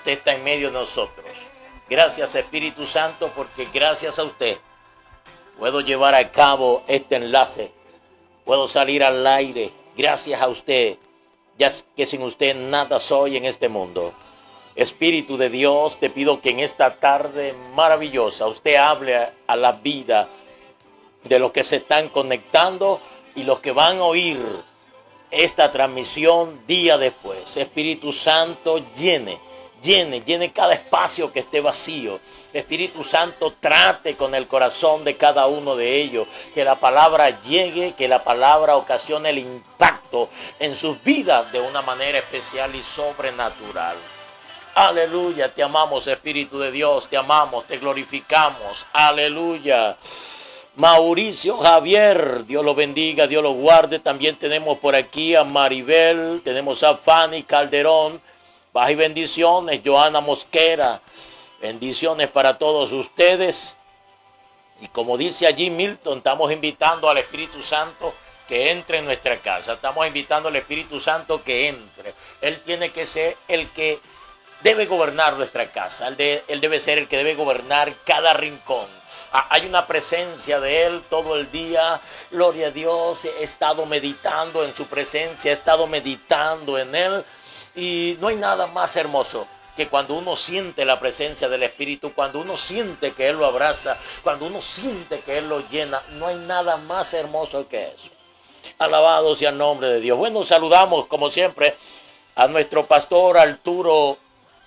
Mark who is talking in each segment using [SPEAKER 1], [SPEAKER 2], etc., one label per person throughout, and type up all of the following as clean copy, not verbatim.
[SPEAKER 1] usted está en medio de nosotros. Gracias, Espíritu Santo, porque gracias a usted puedo llevar a cabo este enlace. Puedo salir al aire. Gracias a usted, ya que sin usted nada soy en este mundo. Espíritu de Dios, te pido que en esta tarde maravillosa usted hable a la vida de los que se están conectando y los que van a oír esta transmisión día después. Espíritu Santo, llene cada espacio que esté vacío. Espíritu Santo, trate con el corazón de cada uno de ellos. Que la palabra llegue, que la palabra ocasione el impacto en sus vidas de una manera especial y sobrenatural. Aleluya, te amamos, Espíritu de Dios, te amamos, te glorificamos. Aleluya. Mauricio Javier, Dios lo bendiga, Dios lo guarde. También tenemos por aquí a Maribel, tenemos a Fanny Calderón. Paz y bendiciones. Joana Mosquera, bendiciones para todos ustedes. Y como dice allí Milton, estamos invitando al Espíritu Santo que entre en nuestra casa. Estamos invitando al Espíritu Santo que entre. Él tiene que ser el que debe gobernar nuestra casa. Él debe ser el que debe gobernar cada rincón. Hay una presencia de Él todo el día. Gloria a Dios. He estado meditando en su presencia. He estado meditando en Él. Y no hay nada más hermoso que cuando uno siente la presencia del Espíritu, cuando uno siente que Él lo abraza, cuando uno siente que Él lo llena. No hay nada más hermoso que eso. Alabado sea el nombre de Dios. Bueno, saludamos como siempre a nuestro pastor Arturo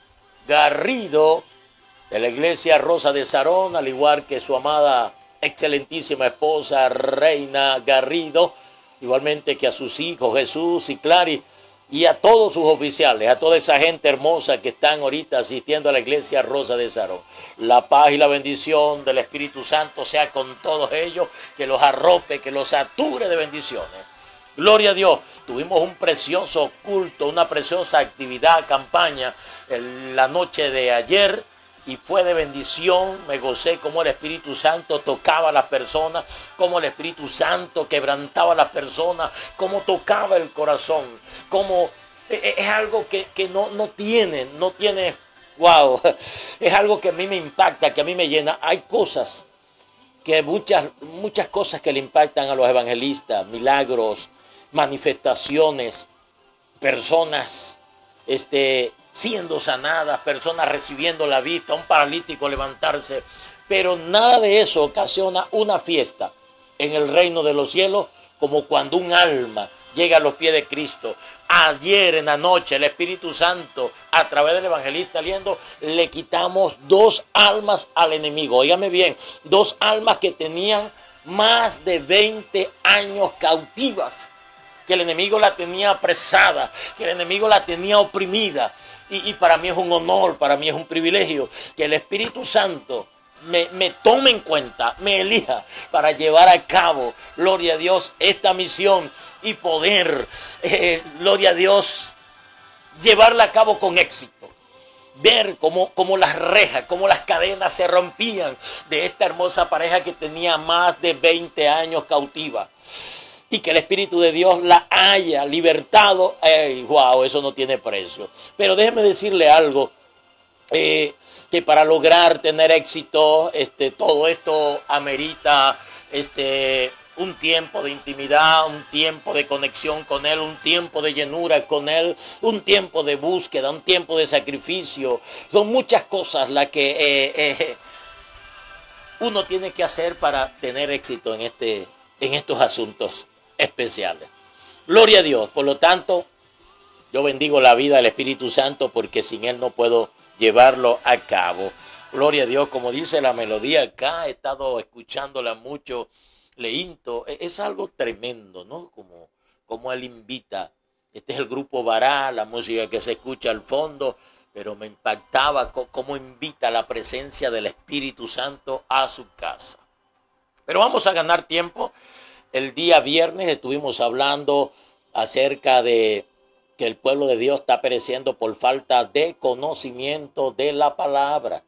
[SPEAKER 1] Garrido de la iglesia Rosa de Sarón, al igual que su amada, excelentísima esposa Reina Garrido, igualmente que a sus hijos Jesús y Clary, y a todos sus oficiales, a toda esa gente hermosa que están ahorita asistiendo a la iglesia Rosa de Sarón. La paz y la bendición del Espíritu Santo sea con todos ellos, que los arrope, que los sature de bendiciones. Gloria a Dios. Tuvimos un precioso culto, una preciosa actividad, campaña, la noche de ayer, y fue de bendición. Me gocé como el Espíritu Santo tocaba a las personas, como el Espíritu Santo quebrantaba a las personas, como tocaba el corazón, como es algo que no tiene, wow, es algo que a mí me impacta, que a mí me llena. Hay cosas que muchas cosas que le impactan a los evangelistas, milagros, manifestaciones, personas siendo sanadas, personas recibiendo la vista, un paralítico levantarse, pero nada de eso ocasiona una fiesta en el reino de los cielos como cuando un alma llega a los pies de Cristo. Ayer en la noche el Espíritu Santo, a través del evangelista Liendo, le quitamos 2 almas al enemigo. Óigame bien, 2 almas que tenían más de 20 años cautivas, que el enemigo la tenía apresada, que el enemigo la tenía oprimida. Y para mí es un honor, para mí es un privilegio que el Espíritu Santo me tome en cuenta, me elija para llevar a cabo, gloria a Dios, esta misión y poder, gloria a Dios, llevarla a cabo con éxito. Ver cómo las rejas, cómo las cadenas se rompían de esta hermosa pareja que tenía más de 20 años cautiva. Y que el Espíritu de Dios la haya libertado. Wow, eso no tiene precio. Pero déjeme decirle algo, que para lograr tener éxito, todo esto amerita un tiempo de intimidad, un tiempo de conexión con Él, un tiempo de llenura con Él, un tiempo de búsqueda, un tiempo de sacrificio. Son muchas cosas las que uno tiene que hacer para tener éxito en estos asuntos especiales. Gloria a Dios. Por lo tanto, yo bendigo la vida del Espíritu Santo porque sin Él no puedo llevarlo a cabo. Gloria a Dios. Como dice la melodía acá, he estado escuchándola mucho, leínto. Es algo tremendo, ¿no? Como Él invita. Este es el grupo Bará, la música que se escucha al fondo, pero me impactaba cómo invita la presencia del Espíritu Santo a su casa. Pero vamos a ganar tiempo. El día viernes estuvimos hablando acerca de que el pueblo de Dios está pereciendo por falta de conocimiento de la palabra.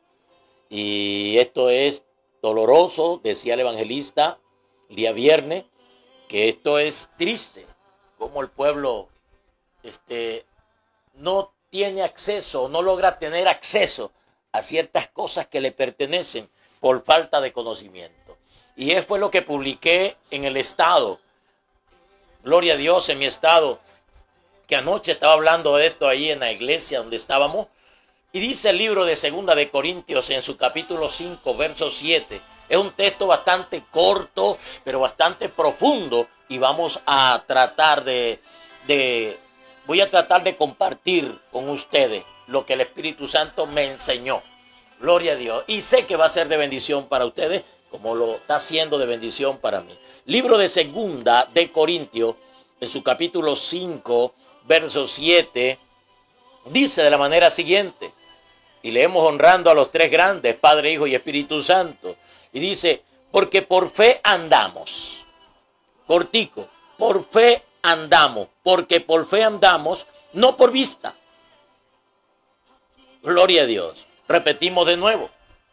[SPEAKER 1] Y esto es doloroso, decía el evangelista el día viernes, que esto es triste, como el pueblo no tiene acceso o no logra tener acceso a ciertas cosas que le pertenecen por falta de conocimiento. Y eso fue lo que publiqué en el estado. Gloria a Dios, en mi estado, que anoche estaba hablando de esto ahí en la iglesia donde estábamos. Y dice el libro de 2 de Corintios en su capítulo 5, verso 7. Es un texto bastante corto, pero bastante profundo. Y vamos a tratar voy a tratar de compartir con ustedes lo que el Espíritu Santo me enseñó. Gloria a Dios. Y sé que va a ser de bendición para ustedes, como lo está siendo de bendición para mí. Libro de 2 de Corintios, en su capítulo 5, verso 7, dice de la manera siguiente. Y leemos honrando a los tres grandes, Padre, Hijo y Espíritu Santo. Y dice, porque por fe andamos. Cortico, por fe andamos. Porque por fe andamos, no por vista. Gloria a Dios. Repetimos de nuevo.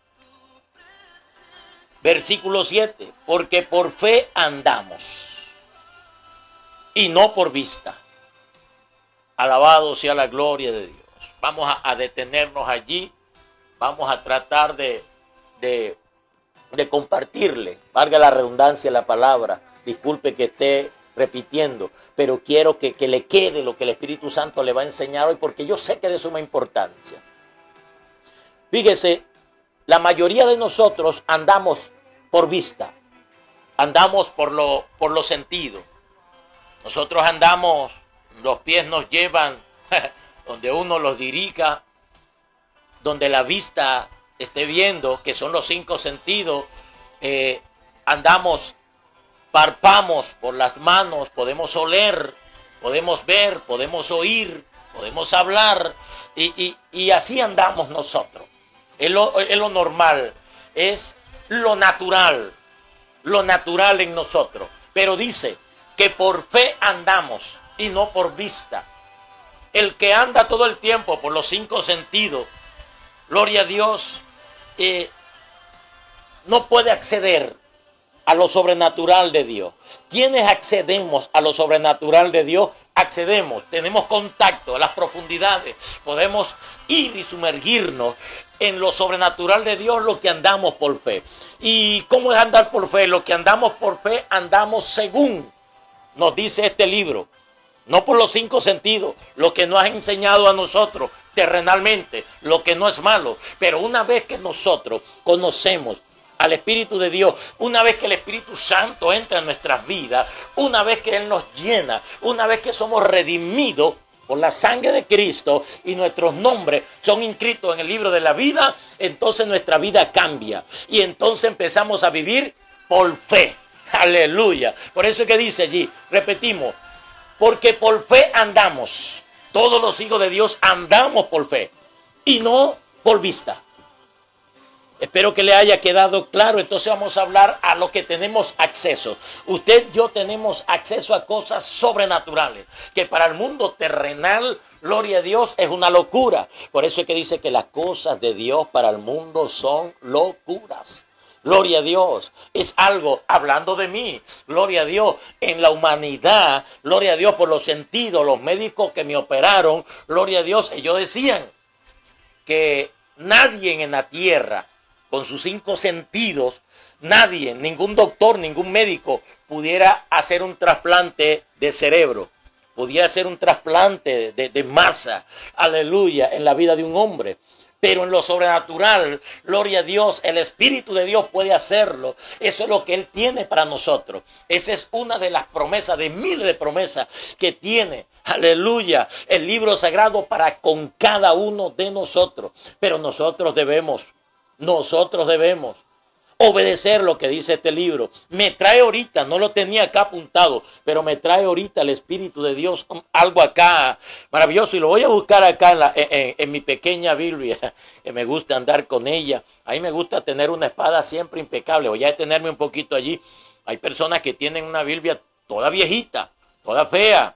[SPEAKER 1] Versículo 7. Porque por fe andamos. Y no por vista. Alabado sea la gloria de Dios. Vamos a detenernos allí. Vamos a tratar de compartirle, valga la redundancia la palabra. Disculpe que esté repitiendo, pero quiero que le quede lo que el Espíritu Santo le va a enseñar hoy, porque yo sé que es de suma importancia. Fíjese, la mayoría de nosotros andamos por vista. Andamos por los sentidos. Nosotros andamos, los pies nos llevan donde uno los dirija, donde la vista esté viendo, que son los 5 sentidos. Andamos, palpamos por las manos, podemos oler, podemos ver, podemos oír, podemos hablar, y así andamos nosotros. Es lo normal, es lo natural en nosotros. Pero dice que por fe andamos y no por vista. El que anda todo el tiempo por los 5 sentidos, gloria a Dios, no puede acceder a lo sobrenatural de Dios. ¿Quiénes accedemos a lo sobrenatural de Dios? Accedemos, tenemos contacto a las profundidades, podemos ir y sumergirnos en lo sobrenatural de Dios, lo que andamos por fe. ¿Y cómo es andar por fe? Lo que andamos por fe, andamos según nos dice este libro. No por los 5 sentidos, lo que nos ha enseñado a nosotros terrenalmente, lo que no es malo. Pero una vez que nosotros conocemos al Espíritu de Dios, una vez que el Espíritu Santo entra en nuestras vidas, una vez que Él nos llena, una vez que somos redimidos por la sangre de Cristo y nuestros nombres son inscritos en el libro de la vida, entonces nuestra vida cambia. Y entonces empezamos a vivir por fe. Aleluya. Por eso es que dice allí, repetimos, porque por fe andamos. Todos los hijos de Dios andamos por fe y no por vista. Espero que le haya quedado claro. Entonces vamos a hablar a lo que tenemos acceso. Usted y yo tenemos acceso a cosas sobrenaturales, que para el mundo terrenal, gloria a Dios, es una locura. Por eso es que dice que las cosas de Dios para el mundo son locuras. Gloria a Dios, es algo, hablando de mí, gloria a Dios, en la humanidad, gloria a Dios por los sentidos, los médicos que me operaron, gloria a Dios, ellos decían que nadie en la tierra, con sus 5 sentidos, nadie, ningún doctor, ningún médico pudiera hacer un trasplante de cerebro, pudiera hacer un trasplante de masa, aleluya, en la vida de un hombre. Pero en lo sobrenatural, gloria a Dios, el Espíritu de Dios puede hacerlo. Eso es lo que Él tiene para nosotros. Esa es una de las promesas, de miles de promesas que tiene, aleluya, el libro sagrado para con cada uno de nosotros. Pero nosotros debemos obedecer lo que dice este libro. Me trae ahorita, no lo tenía acá apuntado, pero me trae ahorita el Espíritu de Dios algo acá maravilloso, y lo voy a buscar acá en mi pequeña Biblia, que me gusta andar con ella. A mí me gusta tener una espada siempre impecable. Voy a detenerme un poquito allí. Hay personas que tienen una Biblia toda viejita, toda fea,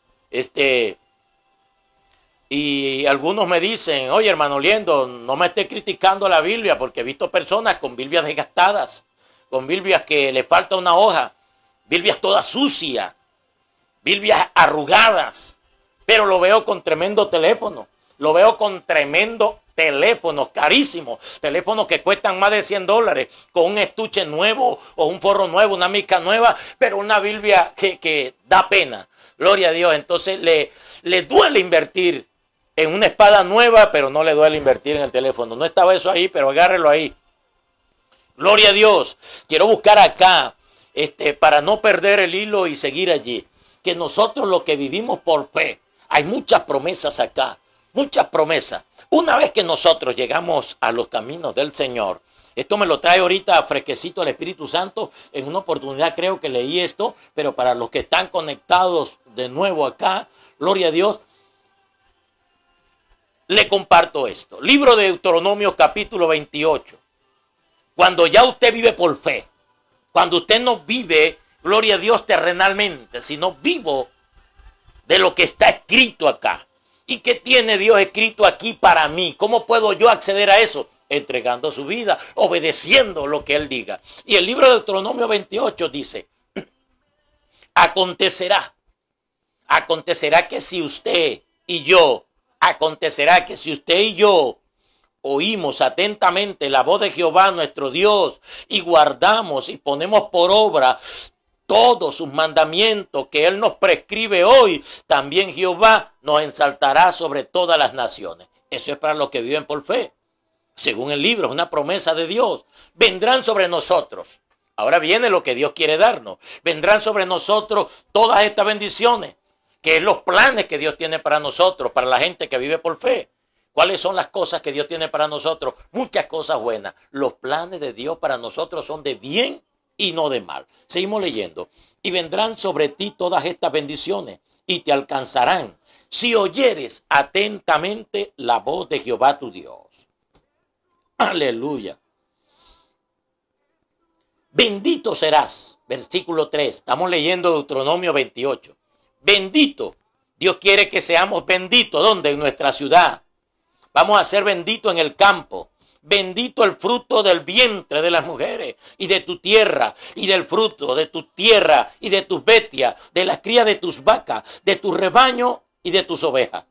[SPEAKER 1] y algunos me dicen, oye, hermano Liendo, no me esté criticando la Biblia, porque he visto personas con Biblias desgastadas, con Biblias que le falta una hoja, Biblias todas sucias, Biblias arrugadas, pero lo veo con tremendo teléfono, lo veo con tremendo teléfonos carísimos, teléfonos que cuestan más de $100, con un estuche nuevo o un forro nuevo, una mica nueva, pero una Biblia que da pena. Gloria a Dios. Entonces le duele invertir en una espada nueva, pero no le duele invertir en el teléfono. No estaba eso ahí, pero agárrelo ahí. Gloria a Dios. Quiero buscar acá, para no perder el hilo y seguir allí, que nosotros los que vivimos por fe, hay muchas promesas acá, muchas promesas. Una vez que nosotros llegamos a los caminos del Señor, esto me lo trae ahorita fresquecito el Espíritu Santo, en una oportunidad creo que leí esto, pero para los que están conectados de nuevo acá, gloria a Dios, le comparto esto. Libro de Deuteronomio capítulo 28. Cuando ya usted vive por fe, cuando usted no vive, gloria a Dios, terrenalmente, sino vivo de lo que está escrito acá. ¿Y qué tiene Dios escrito aquí para mí? ¿Cómo puedo yo acceder a eso? Entregando su vida, obedeciendo lo que Él diga. Y el libro de Deuteronomio 28 dice, acontecerá que si usted y yo oímos atentamente la voz de Jehová nuestro Dios y guardamos y ponemos por obra todos sus mandamientos que Él nos prescribe hoy, también Jehová nos ensaltará sobre todas las naciones. Eso es para los que viven por fe. Según el libro, es una promesa de Dios. Vendrán sobre nosotros. Ahora viene lo que Dios quiere darnos. Vendrán sobre nosotros todas estas bendiciones, que es los planes que Dios tiene para nosotros, para la gente que vive por fe. ¿Cuáles son las cosas que Dios tiene para nosotros? Muchas cosas buenas. Los planes de Dios para nosotros son de bien y no de mal. Seguimos leyendo. Y vendrán sobre ti todas estas bendiciones y te alcanzarán si oyeres atentamente la voz de Jehová tu Dios. Aleluya. Bendito serás. Versículo 3. Estamos leyendo Deuteronomio 28. Bendito. Dios quiere que seamos benditos. ¿Dónde? En nuestra ciudad. Vamos a ser benditos en el campo. Bendito el fruto del vientre de las mujeres y de tu tierra y del fruto de tu tierra y de tus bestias, de las crías de tus vacas, de tu rebaño y de tus ovejas.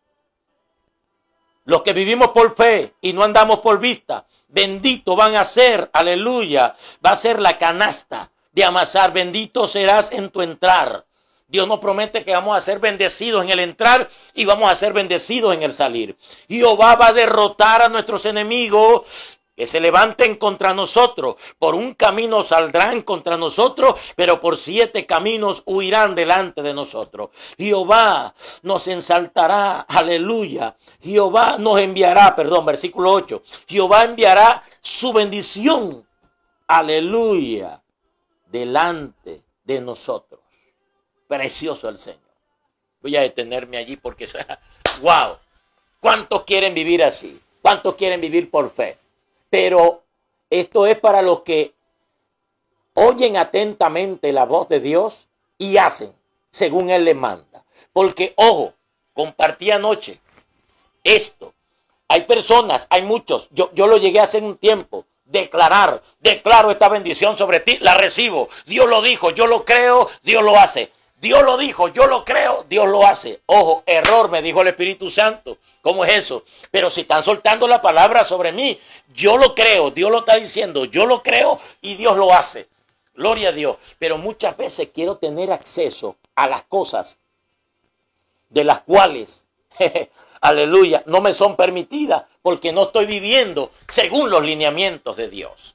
[SPEAKER 1] Los que vivimos por fe y no andamos por vista, bendito van a ser, aleluya, va a ser la canasta de amasar. Bendito serás en tu entrar. Dios nos promete que vamos a ser bendecidos en el entrar y vamos a ser bendecidos en el salir. Jehová va a derrotar a nuestros enemigos que se levanten contra nosotros. Por un camino saldrán contra nosotros, pero por 7 caminos huirán delante de nosotros. Jehová nos ensaltará, aleluya. Jehová nos enviará, versículo 8. Jehová enviará su bendición, aleluya, delante de nosotros. Precioso el Señor. Voy a detenerme allí porque, wow, ¿cuántos quieren vivir así? ¿Cuántos quieren vivir por fe? Pero esto es para los que oyen atentamente la voz de Dios y hacen según Él les manda. Porque, ojo, compartí anoche esto. Hay personas, hay muchos, yo lo llegué a hacer un tiempo. Declaro esta bendición sobre ti, la recibo. Dios lo dijo, yo lo creo, Dios lo hace. Dios lo dijo, yo lo creo, Dios lo hace. Ojo, error, me dijo el Espíritu Santo. ¿Cómo es eso? Pero si están soltando la palabra sobre mí, yo lo creo, Dios lo está diciendo, yo lo creo y Dios lo hace. Gloria a Dios. Pero muchas veces quiero tener acceso a las cosas de las cuales, aleluya, no me son permitidas porque no estoy viviendo según los lineamientos de Dios.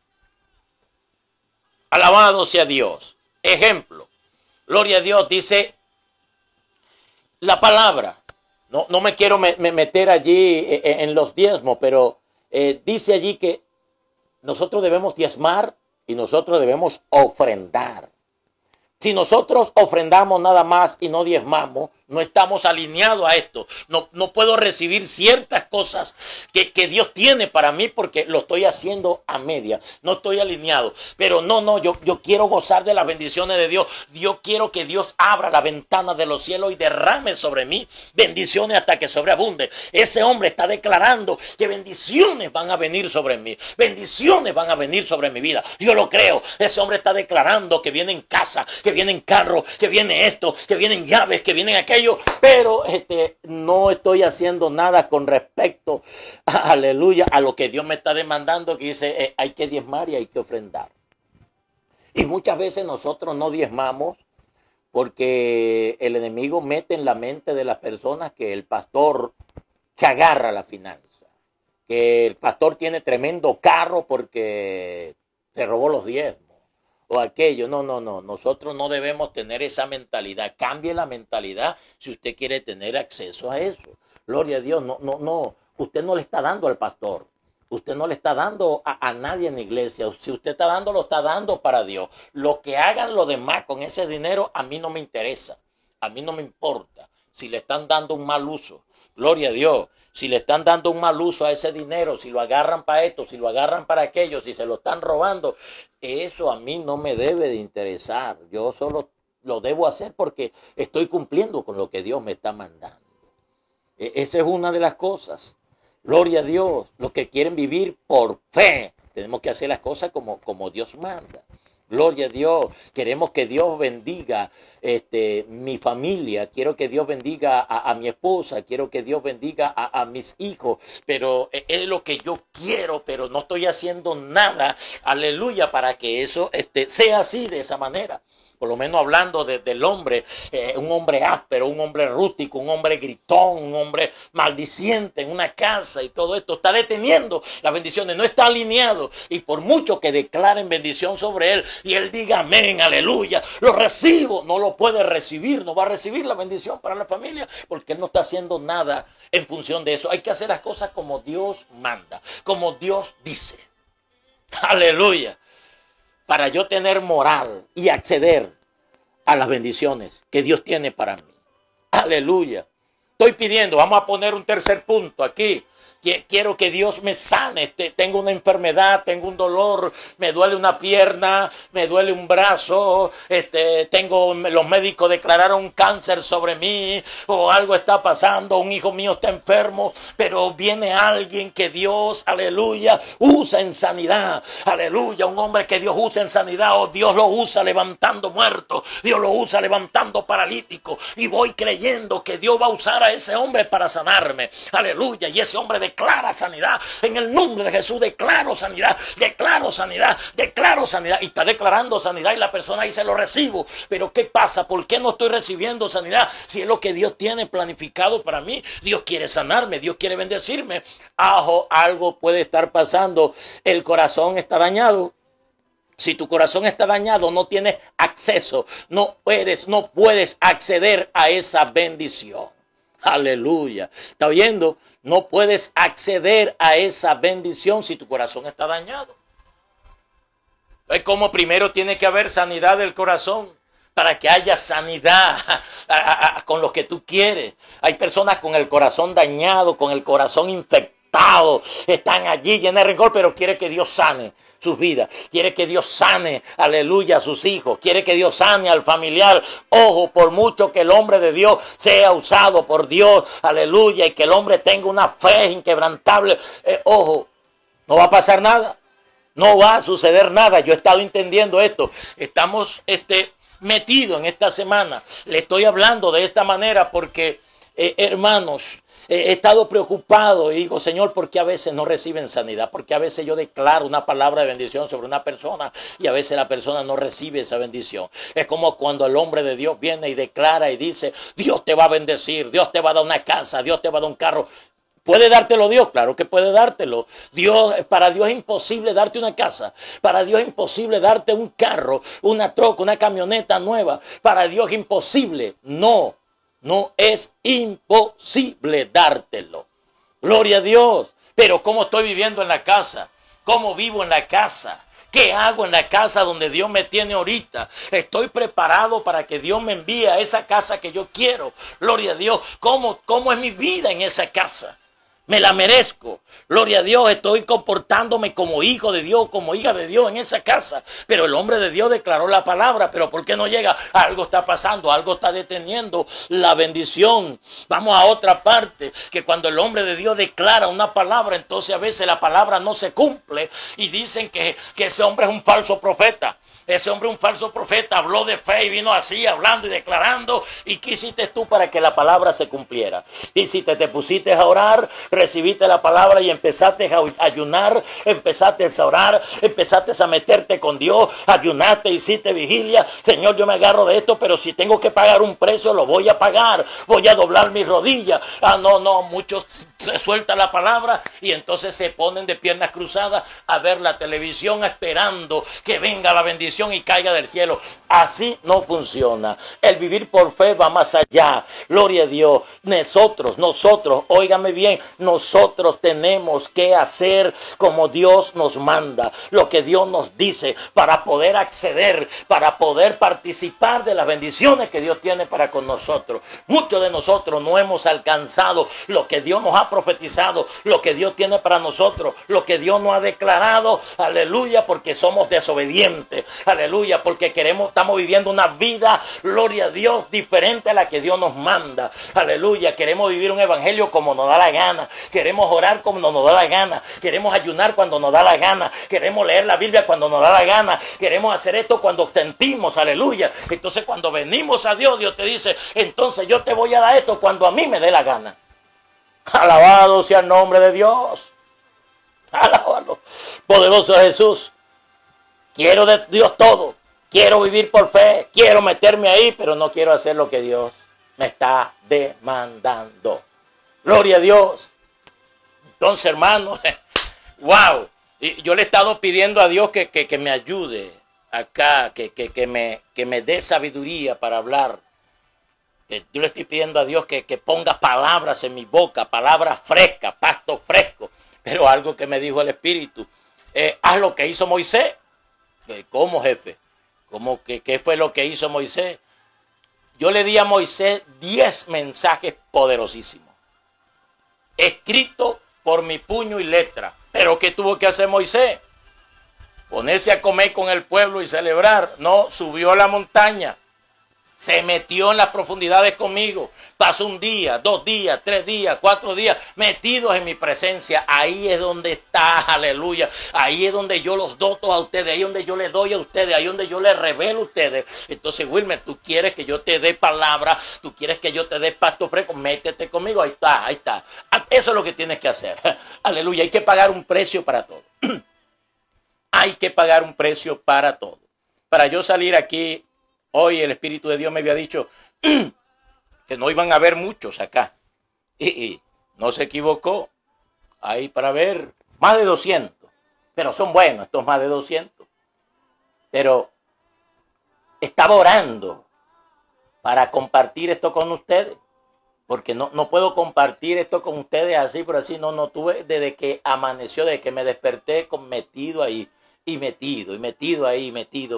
[SPEAKER 1] Alabado sea Dios. Ejemplo. Gloria a Dios, dice la palabra. No me quiero meter allí en los diezmos, pero dice allí que nosotros debemos diezmar y nosotros debemos ofrendar. Si nosotros ofrendamos nada más y no diezmamos, no estamos alineados a esto. No puedo recibir ciertas cosas que Dios tiene para mí porque lo estoy haciendo a media. No estoy alineado. Pero yo quiero gozar de las bendiciones de Dios. Yo quiero que Dios abra la ventana de los cielos y derrame sobre mí bendiciones hasta que sobreabunde. Ese hombre está declarando que bendiciones van a venir sobre mí. Bendiciones van a venir sobre mi vida. Yo lo creo. Ese hombre está declarando que vienen casa, que vienen carro, que viene esto, que vienen llaves, que vienen aquello. aquello, pero no estoy haciendo nada con respecto, aleluya, a lo que Dios me está demandando, que dice, hay que diezmar y hay que ofrendar. Y muchas veces nosotros no diezmamos porque el enemigo mete en la mente de las personas que el pastor se agarra la finanza, que el pastor tiene tremendo carro porque se robó los diezmos o aquello. No, nosotros no debemos tener esa mentalidad. Cambie la mentalidad si usted quiere tener acceso a eso. Gloria a Dios, no, usted no le está dando al pastor. Usted no le está dando a nadie en la iglesia. Si usted está dando, lo está dando para Dios. Lo que hagan los demás con ese dinero, a mí no me interesa. A mí no me importa. Si le están dando un mal uso, gloria a Dios. Si le están dando un mal uso a ese dinero, si lo agarran para esto, si lo agarran para aquello, si se lo están robando, eso a mí no me debe de interesar. Yo solo lo debo hacer porque estoy cumpliendo con lo que Dios me está mandando. Esa es una de las cosas. Gloria a Dios, los que quieren vivir por fe, tenemos que hacer las cosas como Dios manda. Gloria a Dios, queremos que Dios bendiga mi familia, quiero que Dios bendiga a mi esposa, quiero que Dios bendiga a mis hijos, pero es lo que yo quiero, pero no estoy haciendo nada, aleluya, para que eso sea así, de esa manera. Por lo menos hablando del hombre, un hombre áspero, un hombre rústico, un hombre gritón, un hombre maldiciente en una casa y todo esto está deteniendo las bendiciones, no está alineado. Y por mucho que declaren bendición sobre él y él diga amén, aleluya, lo recibo, no lo puede recibir, no va a recibir la bendición para la familia porque él no está haciendo nada en función de eso. Hay que hacer las cosas como Dios manda, como Dios dice. Aleluya. Para yo tener moral y acceder a las bendiciones que Dios tiene para mí. Aleluya. Estoy pidiendo, vamos a poner un tercer punto aquí. Quiero que Dios me sane. Tengo una enfermedad, tengo un dolor, me duele una pierna, me duele un brazo, los médicos declararon un cáncer sobre mí, o algo está pasando, un hijo mío está enfermo, pero viene alguien que Dios, aleluya, usa en sanidad. Aleluya, un hombre que Dios usa en sanidad, o Dios lo usa levantando muertos, Dios lo usa levantando paralíticos, y voy creyendo que Dios va a usar a ese hombre para sanarme. Aleluya, y ese hombre declara sanidad. En el nombre de Jesús declaro sanidad, declaro sanidad, declaro sanidad. Y está declarando sanidad y la persona dice lo recibo. Pero ¿qué pasa? ¿Por qué no estoy recibiendo sanidad? Si es lo que Dios tiene planificado para mí. Dios quiere sanarme, Dios quiere bendecirme. Algo puede estar pasando. El corazón está dañado. Si tu corazón está dañado, no tienes acceso, no puedes acceder a esa bendición. Aleluya. ¿Está oyendo? No puedes acceder a esa bendición si tu corazón está dañado. Es como primero tiene que haber sanidad del corazón para que haya sanidad con lo que tú quieres. Hay personas con el corazón dañado, con el corazón infectado, están allí llenos de rencor, pero quiere que Dios sane sus vidas, quiere que Dios sane, aleluya, a sus hijos, quiere que Dios sane al familiar. Ojo, por mucho que el hombre de Dios sea usado por Dios, aleluya, y que el hombre tenga una fe inquebrantable, ojo, no va a pasar nada, no va a suceder nada. Yo he estado entendiendo esto, estamos metidos en esta semana, le estoy hablando de esta manera porque, hermanos, he estado preocupado y digo, Señor, ¿por qué a veces no reciben sanidad? Porque a veces yo declaro una palabra de bendición sobre una persona y a veces la persona no recibe esa bendición. Es como cuando el hombre de Dios viene y declara y dice, Dios te va a bendecir, Dios te va a dar una casa, Dios te va a dar un carro. ¿Puede dártelo Dios? Claro que puede dártelo. Para Dios es imposible darte una casa. Para Dios es imposible darte un carro, una troca, una camioneta nueva. Para Dios es imposible. No es imposible dártelo. Gloria a Dios. Pero ¿cómo estoy viviendo en la casa? ¿Cómo vivo en la casa? ¿Qué hago en la casa donde Dios me tiene ahorita? Estoy preparado para que Dios me envíe a esa casa que yo quiero. Gloria a Dios. ¿Cómo es mi vida en esa casa? Me la merezco. Gloria a Dios, estoy comportándome como hijo de Dios, como hija de Dios en esa casa. Pero el hombre de Dios declaró la palabra, pero ¿por qué no llega? Algo está pasando, algo está deteniendo la bendición. Vamos a otra parte, que cuando el hombre de Dios declara una palabra, entonces a veces la palabra no se cumple y dicen que ese hombre es un falso profeta. Ese hombre, un falso profeta, habló de fe y vino así, hablando y declarando. ¿Y qué hiciste tú para que la palabra se cumpliera? Y si te pusiste a orar, recibiste la palabra y empezaste a ayunar, empezaste a orar, empezaste a meterte con Dios, ayunaste, hiciste vigilia. Señor, yo me agarro de esto, pero si tengo que pagar un precio, lo voy a pagar. Voy a doblar mis rodillas. No, muchos se sueltan la palabra y entonces se ponen de piernas cruzadas a ver la televisión esperando que venga la bendición y caiga del cielo. Así no funciona. El vivir por fe va más allá. Gloria a Dios. Nosotros, óigame bien, nosotros tenemos que hacer como Dios nos manda, lo que Dios nos dice, para poder acceder, para poder participar de las bendiciones que Dios tiene para con nosotros. Muchos de nosotros no hemos alcanzado lo que Dios nos ha profetizado, lo que Dios tiene para nosotros, lo que Dios nos ha declarado, aleluya, porque somos desobedientes, aleluya, porque estamos viviendo una vida, gloria a Dios, diferente a la que Dios nos manda, aleluya. Queremos vivir un evangelio como nos da la gana, queremos orar como nos da la gana, queremos ayunar cuando nos da la gana, queremos leer la Biblia cuando nos da la gana, queremos hacer esto cuando sentimos, aleluya. Entonces cuando venimos a Dios, Dios te dice, entonces yo te voy a dar esto cuando a mí me dé la gana. Alabado sea el nombre de Dios. Alabado. Poderoso Jesús. Quiero de Dios todo. Quiero vivir por fe. Quiero meterme ahí, pero no quiero hacer lo que Dios me está demandando. Gloria a Dios. Entonces, hermano, wow. Y yo le he estado pidiendo a Dios que me ayude acá, que me dé sabiduría para hablar. Yo le estoy pidiendo a Dios que ponga palabras en mi boca, palabras frescas, pasto fresco. Pero algo que me dijo el Espíritu, haz lo que hizo Moisés. ¿Cómo, jefe? ¿Qué fue lo que hizo Moisés? Yo le di a Moisés 10 mensajes poderosísimos, escritos por mi puño y letra. ¿Pero qué tuvo que hacer Moisés? Ponerse a comer con el pueblo y celebrar. No, subió a la montaña. Se metió en las profundidades conmigo. Pasó un día, 2 días, 3 días, 4 días metidos en mi presencia. Ahí es donde está, aleluya. Ahí es donde yo los doto a ustedes. Ahí es donde yo les doy a ustedes. Ahí es donde yo les revelo a ustedes. Entonces, Wilmer, tú quieres que yo te dé palabra. Tú quieres que yo te dé pasto fresco. Métete conmigo. Ahí está, ahí está. Eso es lo que tienes que hacer. Aleluya. Hay que pagar un precio para todo. Hay que pagar un precio para todo. Para yo salir aquí. Hoy el Espíritu de Dios me había dicho que no iban a haber muchos acá. Y no se equivocó. Hay para ver más de 200. Pero son buenos estos más de 200. Pero estaba orando para compartir esto con ustedes. Porque no puedo compartir esto con ustedes así por así. No tuve desde que amaneció, desde que me desperté metido ahí. Y metido ahí, metido,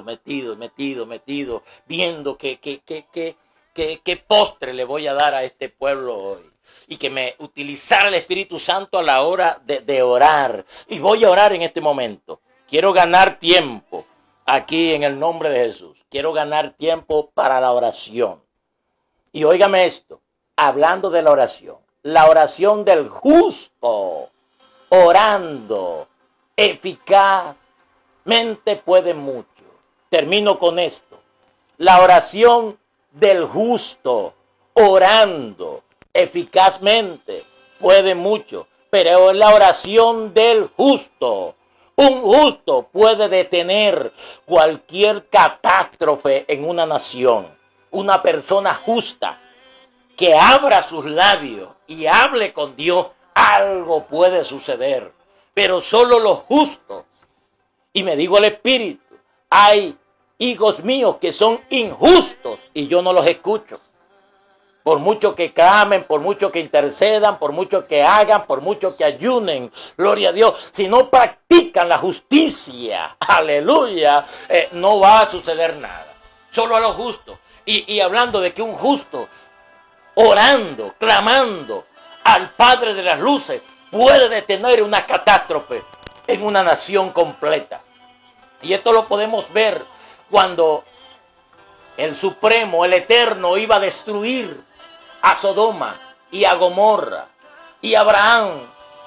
[SPEAKER 1] viendo qué postre le voy a dar a este pueblo hoy. Y que me utilizara el Espíritu Santo a la hora de orar. Y voy a orar en este momento. Quiero ganar tiempo aquí en el nombre de Jesús. Quiero ganar tiempo para la oración. Y óigame esto, hablando de la oración del justo, orando, eficaz. Mente puede mucho. Termino con esto. La oración del justo, orando eficazmente, puede mucho. Pero es la oración del justo. Un justo puede detener cualquier catástrofe en una nación. Una persona justa que abra sus labios y hable con Dios, algo puede suceder. Pero solo los justos. Y me digo el Espíritu, hay hijos míos que son injustos y yo no los escucho. Por mucho que clamen, por mucho que intercedan, por mucho que hagan, por mucho que ayunen, gloria a Dios. Si no practican la justicia, aleluya, no va a suceder nada. Solo a los justos. Y hablando de que un justo, orando, clamando al Padre de las luces, puede detener una catástrofe en una nación completa. Y esto lo podemos ver cuando el Supremo, el Eterno, iba a destruir a Sodoma y a Gomorra. Y Abraham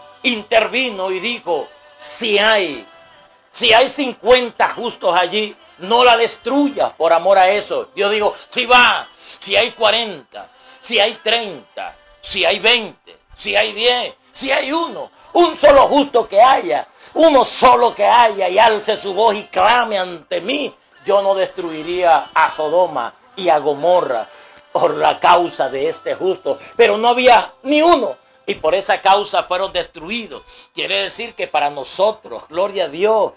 [SPEAKER 1] intervino y dijo, si hay 50 justos allí, No la destruyas por amor a eso. Yo digo, si va, si hay 40, si hay 30, si hay 20, si hay 10, si hay uno, un solo justo que haya, uno solo que haya y alce su voz y clame ante mí, yo no destruiría a Sodoma y a Gomorra por la causa de este justo. Pero no había ni uno y por esa causa fueron destruidos. Quiere decir que para nosotros, gloria a Dios,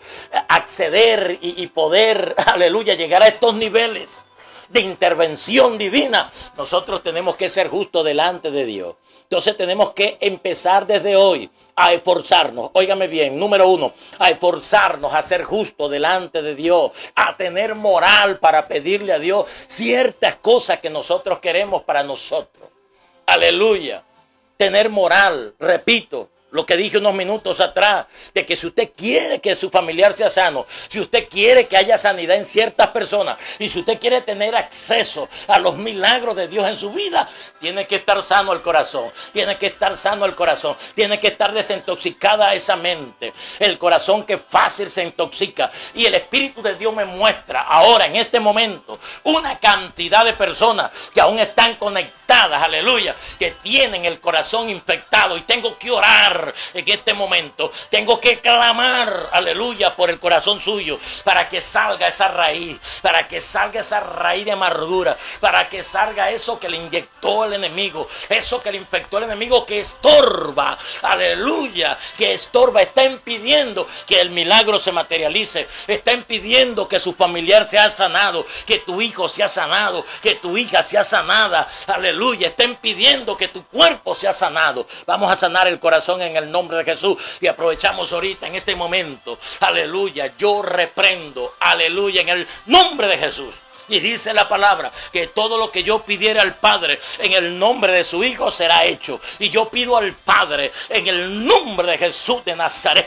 [SPEAKER 1] acceder y poder, aleluya, llegar a estos niveles de intervención divina, nosotros tenemos que ser justos delante de Dios. Entonces tenemos que empezar desde hoy a esforzarnos, óigame bien, número 1, a esforzarnos a ser justos delante de Dios, a tener moral para pedirle a Dios ciertas cosas que nosotros queremos para nosotros. Aleluya. Tener moral, repito, lo que dije unos minutos atrás, de que si usted quiere que su familiar sea sano, si usted quiere que haya sanidad en ciertas personas, y si usted quiere tener acceso a los milagros de Dios en su vida, tiene que estar sano el corazón, tiene que estar sano el corazón, tiene que estar desintoxicada esa mente, el corazón que fácil se intoxica. Y el Espíritu de Dios me muestra ahora, en este momento, una cantidad de personas que aún están conectadas, aleluya, que tienen el corazón infectado, y tengo que orar en este momento, tengo que clamar, aleluya, por el corazón suyo, para que salga esa raíz, para que salga esa raíz de amargura, para que salga eso que le inyectó el enemigo, eso que le infectó el enemigo, que estorba, aleluya, que estorba, está impidiendo que el milagro se materialice, está impidiendo que su familiar sea sanado, que tu hijo sea sanado, que tu hija sea sanada, aleluya, está impidiendo que tu cuerpo sea sanado. Vamos a sanar el corazón en el nombre de Jesús, y aprovechamos ahorita en este momento, aleluya, yo reprendo, aleluya, en el nombre de Jesús. Y dice la palabra que todo lo que yo pidiera al Padre en el nombre de su Hijo será hecho. Y yo pido al Padre en el nombre de Jesús de Nazaret,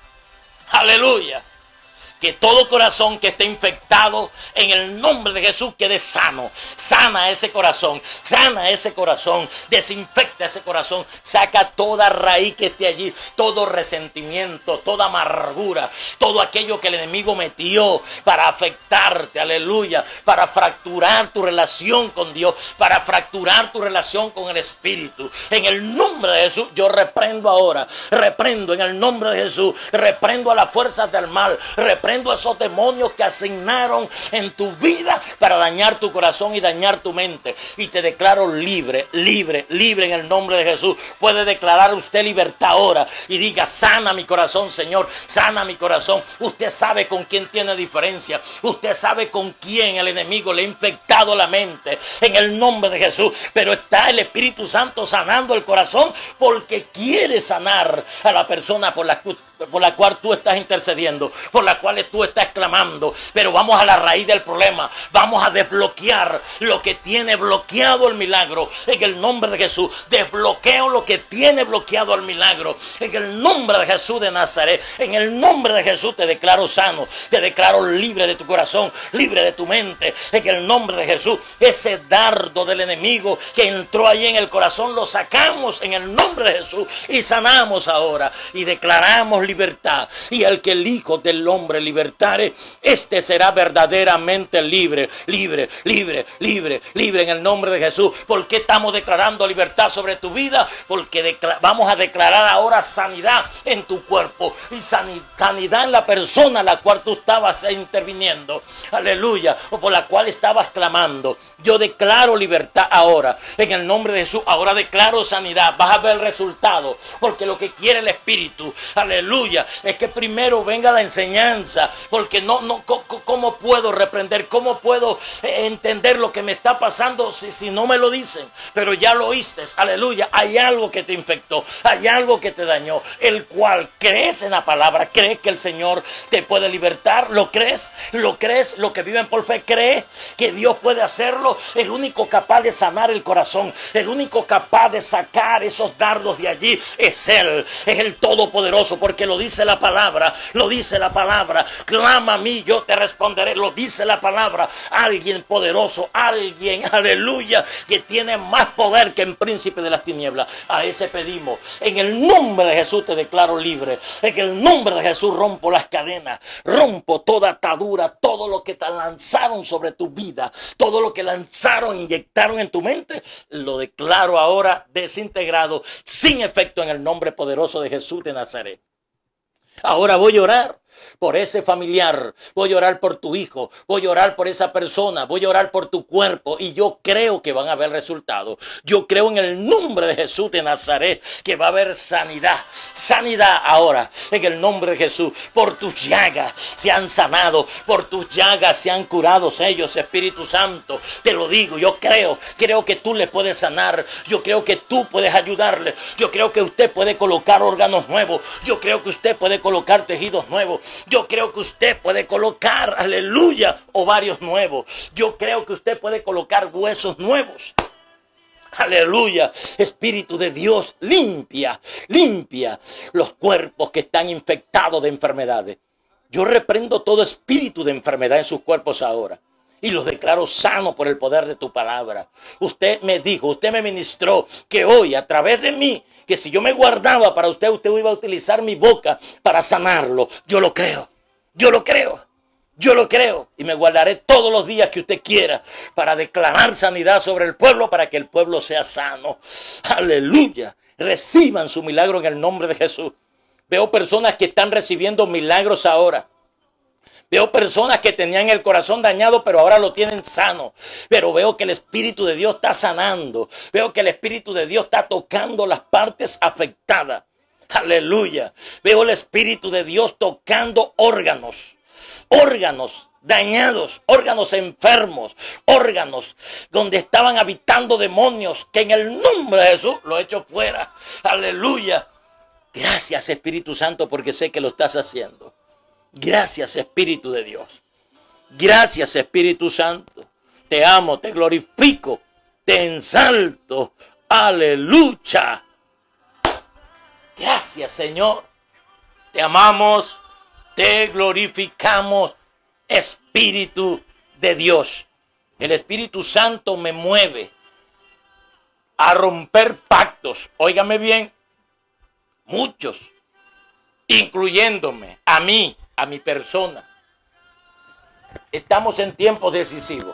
[SPEAKER 1] aleluya, que todo corazón que esté infectado en el nombre de Jesús quede sano. Sana ese corazón, desinfecta ese corazón, saca toda raíz que esté allí, todo resentimiento, toda amargura, todo aquello que el enemigo metió para afectarte, aleluya, para fracturar tu relación con Dios, para fracturar tu relación con el Espíritu. En el nombre de Jesús, yo reprendo ahora, reprendo en el nombre de Jesús, reprendo a las fuerzas del mal, reprendo a esos demonios que asignaron en tu vida para dañar tu corazón y dañar tu mente. Y te declaro libre, libre, libre en el nombre de Jesús. Puede declarar usted libertad ahora y diga: sana mi corazón, Señor, sana mi corazón. Usted sabe con quién tiene diferencia, usted sabe con quién el enemigo le ha infectado la mente en el nombre de Jesús, pero está el Espíritu Santo sanando el corazón, porque quiere sanar a la persona por la cual tú estás intercediendo, por la cual tú estás clamando. Pero vamos a la raíz del problema, vamos a desbloquear lo que tiene bloqueado el milagro en el nombre de Jesús. Desbloqueo lo que tiene bloqueado el milagro en el nombre de Jesús de Nazaret. En el nombre de Jesús te declaro sano, te declaro libre de tu corazón, libre de tu mente, en el nombre de Jesús. Ese dardo del enemigo que entró allí en el corazón lo sacamos en el nombre de Jesús y sanamos ahora y declaramos libertad. Y el que el Hijo del Hombre libertare, este será verdaderamente libre, libre, libre, libre, libre en el nombre de Jesús. ¿Por qué estamos declarando libertad sobre tu vida? Porque vamos a declarar ahora sanidad en tu cuerpo y sanidad en la persona a la cual tú estabas interviniendo, aleluya, o por la cual estabas clamando. Yo declaro libertad ahora en el nombre de Jesús. Ahora declaro sanidad. Vas a ver el resultado, porque lo que quiere el Espíritu, aleluya, es que primero venga la enseñanza, porque ¿cómo puedo reprender? ¿Cómo puedo entender lo que me está pasando si no me lo dicen? Pero ya lo oíste, aleluya. Hay algo que te infectó, hay algo que te dañó, el cual crees en la palabra, crees que el Señor te puede libertar. ¿Lo crees? ¿Lo crees? Lo que viven por fe, cree que Dios puede hacerlo. El único capaz de sanar el corazón, el único capaz de sacar esos dardos de allí es Él, es el Todopoderoso, porque lo dice la palabra, lo dice la palabra. Clama a mí, yo te responderé, lo dice la palabra. Alguien poderoso, alguien, aleluya, que tiene más poder que el príncipe de las tinieblas. A ese pedimos. En el nombre de Jesús te declaro libre. En el nombre de Jesús rompo las cadenas, rompo toda atadura, todo lo que te lanzaron sobre tu vida, todo lo que lanzaron, inyectaron en tu mente, lo declaro ahora desintegrado, sin efecto, en el nombre poderoso de Jesús de Nazaret. Ahora voy a orar por ese familiar, voy a orar por tu hijo, voy a orar por esa persona, voy a orar por tu cuerpo, y yo creo que van a haber resultados. Yo creo en el nombre de Jesús de Nazaret que va a haber sanidad, sanidad ahora, en el nombre de Jesús. Por tus llagas se han sanado, por tus llagas se han curado ellos, Espíritu Santo, te lo digo, yo creo que tú le puedes sanar, yo creo que tú puedes ayudarle, yo creo que usted puede colocar órganos nuevos, yo creo que usted puede colocar tejidos nuevos, yo creo que usted puede colocar, aleluya, ovarios nuevos. Yo creo que usted puede colocar huesos nuevos. Aleluya. Espíritu de Dios, limpia, limpia los cuerpos que están infectados de enfermedades. Yo reprendo todo espíritu de enfermedad en sus cuerpos ahora y los declaro sanos por el poder de tu palabra. Usted me dijo, usted me ministró que hoy, a través de mí, que si yo me guardaba para usted, usted iba a utilizar mi boca para sanarlo. Yo lo creo, yo lo creo, yo lo creo. Y me guardaré todos los días que usted quiera para declarar sanidad sobre el pueblo, para que el pueblo sea sano. Aleluya. Reciban su milagro en el nombre de Jesús. Veo personas que están recibiendo milagros ahora. Veo personas que tenían el corazón dañado, pero ahora lo tienen sano. Pero veo que el Espíritu de Dios está sanando. Veo que el Espíritu de Dios está tocando las partes afectadas. Aleluya. Veo el Espíritu de Dios tocando órganos. Órganos dañados, órganos enfermos, órganos donde estaban habitando demonios, que en el nombre de Jesús lo he hecho fuera. Aleluya. Gracias, Espíritu Santo, porque sé que lo estás haciendo. Gracias, Espíritu de Dios. Gracias, Espíritu Santo. Te amo, te glorifico, te ensalto. Aleluya. Gracias, Señor. Te amamos, te glorificamos, Espíritu de Dios. El Espíritu Santo me mueve a romper pactos. Óigame bien, muchos, incluyéndome, a mí, a mi persona. Estamos en tiempos decisivos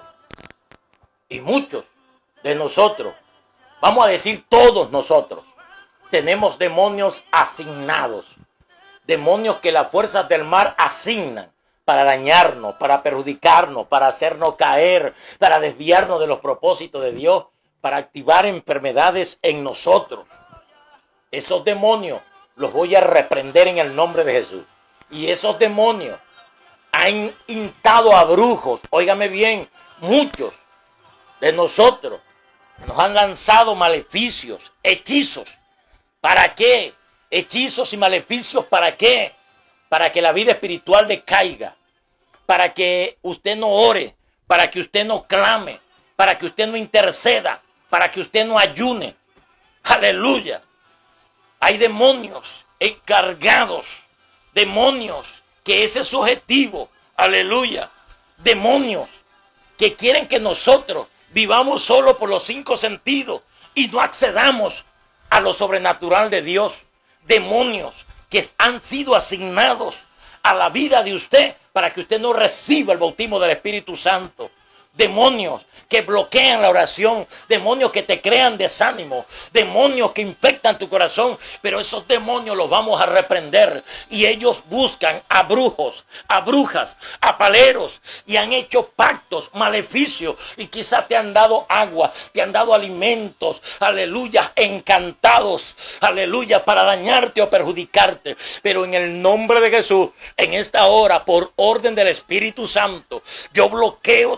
[SPEAKER 1] y muchos de nosotros, vamos a decir todos nosotros, tenemos demonios asignados, demonios que las fuerzas del mar asignan para dañarnos, para perjudicarnos, para hacernos caer, para desviarnos de los propósitos de Dios, para activar enfermedades en nosotros. Esos demonios los voy a reprender en el nombre de Jesús. Y esos demonios han hincado a brujos. Óigame bien, muchos de nosotros nos han lanzado maleficios, hechizos. ¿Para qué? Hechizos y maleficios, ¿para qué? Para que la vida espiritual decaiga, para que usted no ore, para que usted no clame, para que usted no interceda, para que usted no ayune. Aleluya. Hay demonios encargados, demonios que ese es su objetivo. Aleluya. Demonios que quieren que nosotros vivamos solo por los 5 sentidos y no accedamos a lo sobrenatural de Dios. Demonios que han sido asignados a la vida de usted para que usted no reciba el bautismo del Espíritu Santo. Demonios que bloquean la oración, demonios que te crean desánimo, demonios que infectan tu corazón, pero esos demonios los vamos a reprender y ellos buscan a brujos, a brujas, a paleros y han hecho pactos, maleficios y quizás te han dado agua, te han dado alimentos, aleluya, encantados, aleluya, para dañarte o perjudicarte, pero en el nombre de Jesús, en esta hora, por orden del Espíritu Santo, yo bloqueo todo ese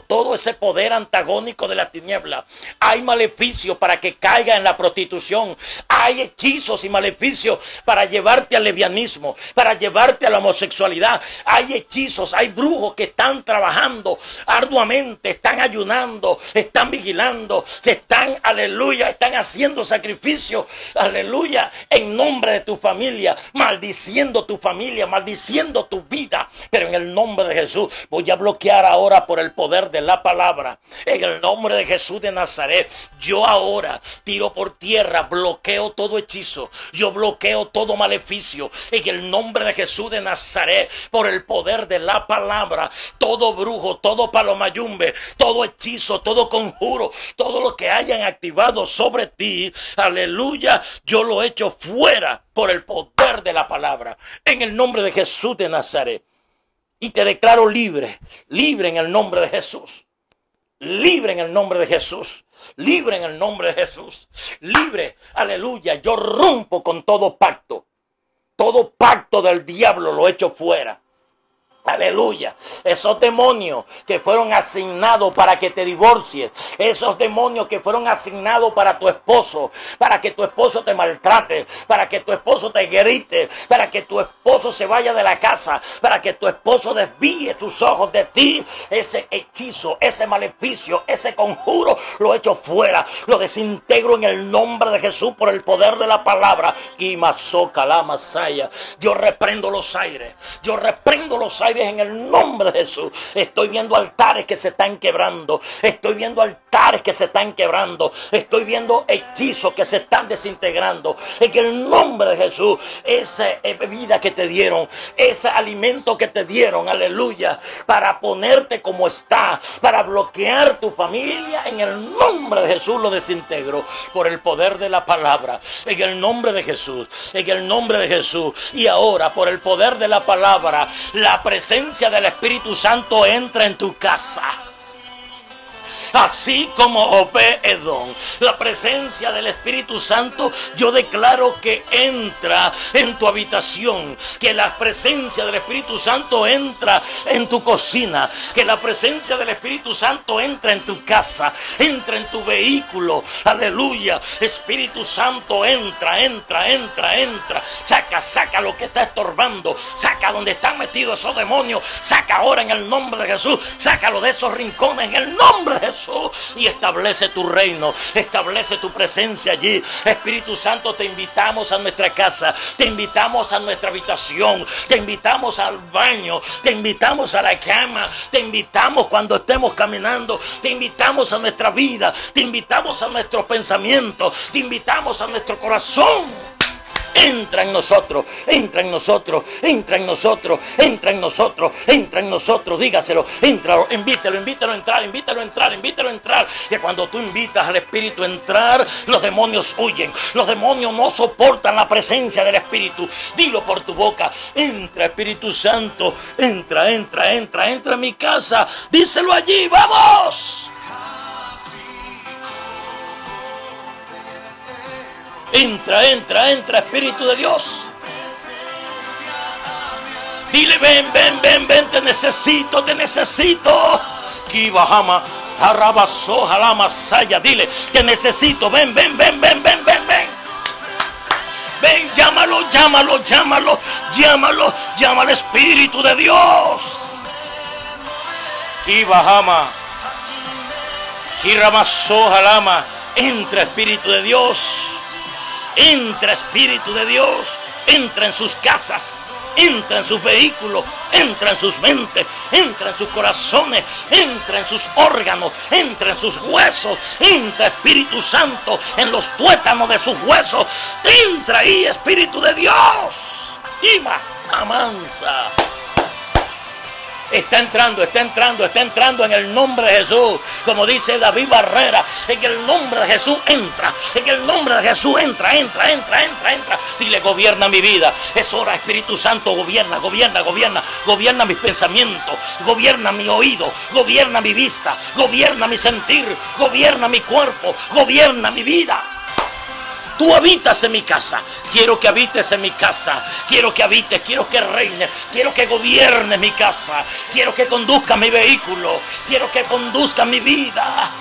[SPEAKER 1] ese poder antagónico de la tiniebla. Hay maleficios para que caiga en la prostitución. Hay hechizos y maleficios para llevarte al lesbianismo, para llevarte a la homosexualidad. Hay hechizos, hay brujos que están trabajando arduamente, están ayunando, están vigilando, se están, aleluya, están haciendo sacrificios, aleluya, en nombre de tu familia, maldiciendo tu familia, maldiciendo tu vida. Pero en el nombre de Jesús voy a bloquear ahora por el poder de la palabra. En el nombre de Jesús de Nazaret, yo ahora tiro por tierra, bloqueo todo hechizo, yo bloqueo todo maleficio. En el nombre de Jesús de Nazaret, por el poder de la palabra, todo brujo, todo palomayumbe, todo hechizo, todo conjuro, todo lo que hayan activado sobre ti, aleluya, yo lo echo fuera por el poder de la palabra. En el nombre de Jesús de Nazaret. Y te declaro libre, libre en el nombre de Jesús. Libre en el nombre de Jesús. Libre en el nombre de Jesús. Libre, aleluya. Yo rompo con todo pacto. Todo pacto del diablo lo echo fuera. Aleluya. Esos demonios que fueron asignados para que te divorcies, esos demonios que fueron asignados para tu esposo, para que tu esposo te maltrate, para que tu esposo te grite, para que tu esposo se vaya de la casa, para que tu esposo desvíe tus ojos de ti, ese hechizo, ese maleficio, ese conjuro lo echo fuera, lo desintegro en el nombre de Jesús por el poder de la palabra. Yo reprendo los aires, yo reprendo los aires en el nombre de Jesús. Estoy viendo altares que se están quebrando. Estoy viendo altares que se están quebrando. Estoy viendo hechizos que se están desintegrando. En el nombre de Jesús, esa bebida que te dieron, ese alimento que te dieron, aleluya, para ponerte como está, para bloquear tu familia, en el nombre de Jesús lo desintegro por el poder de la palabra. En el nombre de Jesús, en el nombre de Jesús. Y ahora, por el poder de la palabra, la presencia del Espíritu Santo entra en tu casa. Así como Obed-Edom, la presencia del Espíritu Santo, yo declaro que entra en tu habitación, que la presencia del Espíritu Santo entra en tu cocina, que la presencia del Espíritu Santo entra en tu casa, entra en tu vehículo, aleluya. Espíritu Santo, entra. Saca lo que está estorbando, saca donde están metidos esos demonios, saca ahora en el nombre de Jesús, sácalo de esos rincones en el nombre de Jesús. Y establece tu reino, establece tu presencia allí. Espíritu Santo, te invitamos a nuestra casa, te invitamos a nuestra habitación, te invitamos al baño, te invitamos a la cama, te invitamos cuando estemos caminando, te invitamos a nuestra vida, te invitamos a nuestros pensamientos, te invitamos a nuestro corazón. Entra en nosotros, entra en nosotros, entra en nosotros, entra en nosotros, entra en nosotros. Dígaselo, entra, invítalo a entrar, invítalo a entrar. Que cuando tú invitas al Espíritu a entrar, los demonios huyen. Los demonios no soportan la presencia del Espíritu. Dilo por tu boca, entra Espíritu Santo, entra en mi casa. Díselo allí, vamos. Entra, Espíritu de Dios. Dile, ven, te necesito. Kibahama, Arabaso, Jalama, Saya. Dile, te necesito, ven. Ven, llámalo, llama al Espíritu de Dios. Kibahama, Kiramaso, Jalama. Entra, Espíritu de Dios. Entra, Espíritu de Dios, entra en sus casas, entra en sus vehículos, entra en sus mentes, entra en sus corazones, entra en sus órganos, entra en sus huesos, entra, Espíritu Santo, en los tuétanos de sus huesos, entra ahí, Espíritu de Dios. Ima, amansa. Está entrando en el nombre de Jesús. Como dice David Barrera, en el nombre de Jesús entra. En el nombre de Jesús entra. Dile, gobierna mi vida. Es hora, Espíritu Santo, gobierna mis pensamientos, gobierna mi oído, gobierna mi vista, gobierna mi sentir, gobierna mi cuerpo, gobierna mi vida. Tú habitas en mi casa. Quiero que habites en mi casa. Quiero que habites, quiero que reines, quiero que gobierne mi casa. Quiero que conduzca mi vehículo. Quiero que conduzca mi vida.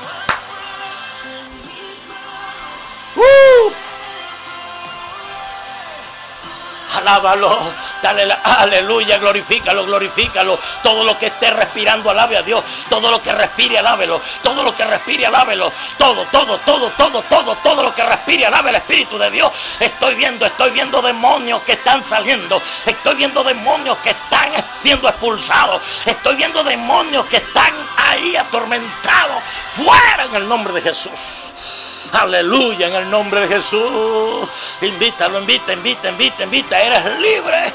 [SPEAKER 1] Alábalo, dale aleluya, glorifícalo, glorifícalo. Todo lo que esté respirando, alabe a Dios. Todo lo que respire, alábelo. Todo lo que respire, alábelo. Todo lo que respire, alabe el Espíritu de Dios. Estoy viendo demonios que están saliendo. Estoy viendo demonios que están siendo expulsados. Estoy viendo demonios que están ahí atormentados. Fuera en el nombre de Jesús. Aleluya, en el nombre de Jesús. Invítalo, invita. Eres libre.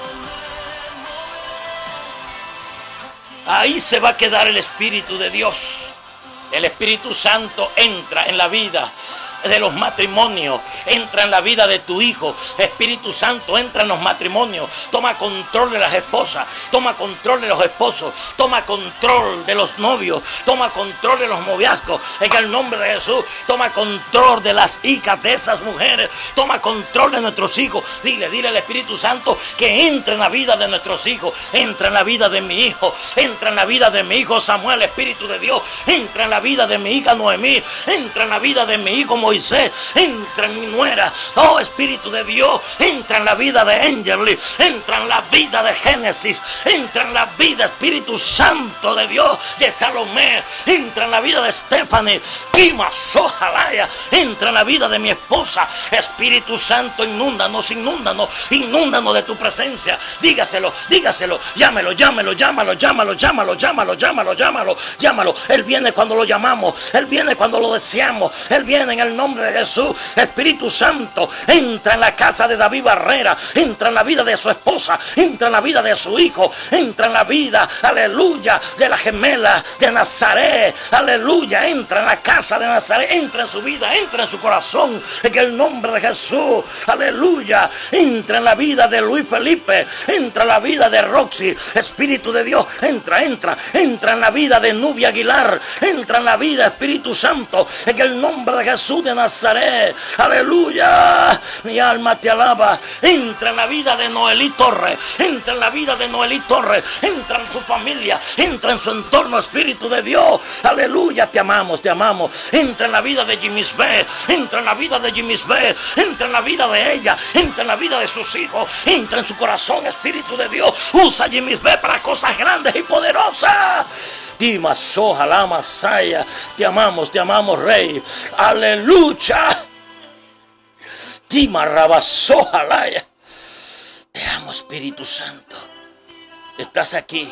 [SPEAKER 1] Ahí se va a quedar el Espíritu de Dios. El Espíritu Santo entra en la vida de los matrimonios, entra en la vida de tu hijo. Espíritu Santo entra en los matrimonios, toma control de las esposas, toma control de los esposos, toma control de los novios, toma control de los noviazgos, en el nombre de Jesús. Toma control de las hijas de esas mujeres, toma control de nuestros hijos. Dile al Espíritu Santo que entre en la vida de nuestros hijos, entra en la vida de mi hijo, entra en la vida de mi hijo Samuel. Espíritu de Dios, entra en la vida de mi hija Noemí, entra en la vida de mi hijo Moisés, entra en mi nuera. Oh, Espíritu de Dios, entra en la vida de Angel, entra en la vida de Génesis, entra en la vida, Espíritu Santo de Dios, de Salomé, entra en la vida de Stephanie, Sojalaya, entra en la vida de mi esposa. Espíritu Santo, inúndanos de tu presencia. Dígaselo, llámelo. Él viene cuando lo llamamos, Él viene cuando lo deseamos, Él viene en el nombre de Jesús. Espíritu Santo, entra en la casa de David Barrera, entra en la vida de su esposa, entra en la vida de su hijo, entra en la vida, aleluya, de la gemela de Nazaret, aleluya, entra en la casa de Nazaret, entra en su vida, entra en su corazón, en el nombre de Jesús, aleluya, entra en la vida de Luis Felipe, entra en la vida de Roxy. Espíritu de Dios, entra en la vida de Nubia Aguilar, entra en la vida, Espíritu Santo, en el nombre de Jesús de Nazaret, aleluya, mi alma te alaba. Entra en la vida de Noelí Torres, entra en la vida de Noelí Torres, entra en su familia, entra en su entorno, Espíritu de Dios, aleluya, te amamos, entra en la vida de Jimisbé, entra en la vida de Jimisbé, entra en la vida de ella, entra en la vida de sus hijos, entra en su corazón, Espíritu de Dios, usa a Jimisbé para cosas grandes y poderosas. Ojalá, Masaya, te amamos, Rey, aleluya. Rabasojalaya. Te amo, Espíritu Santo. Estás aquí,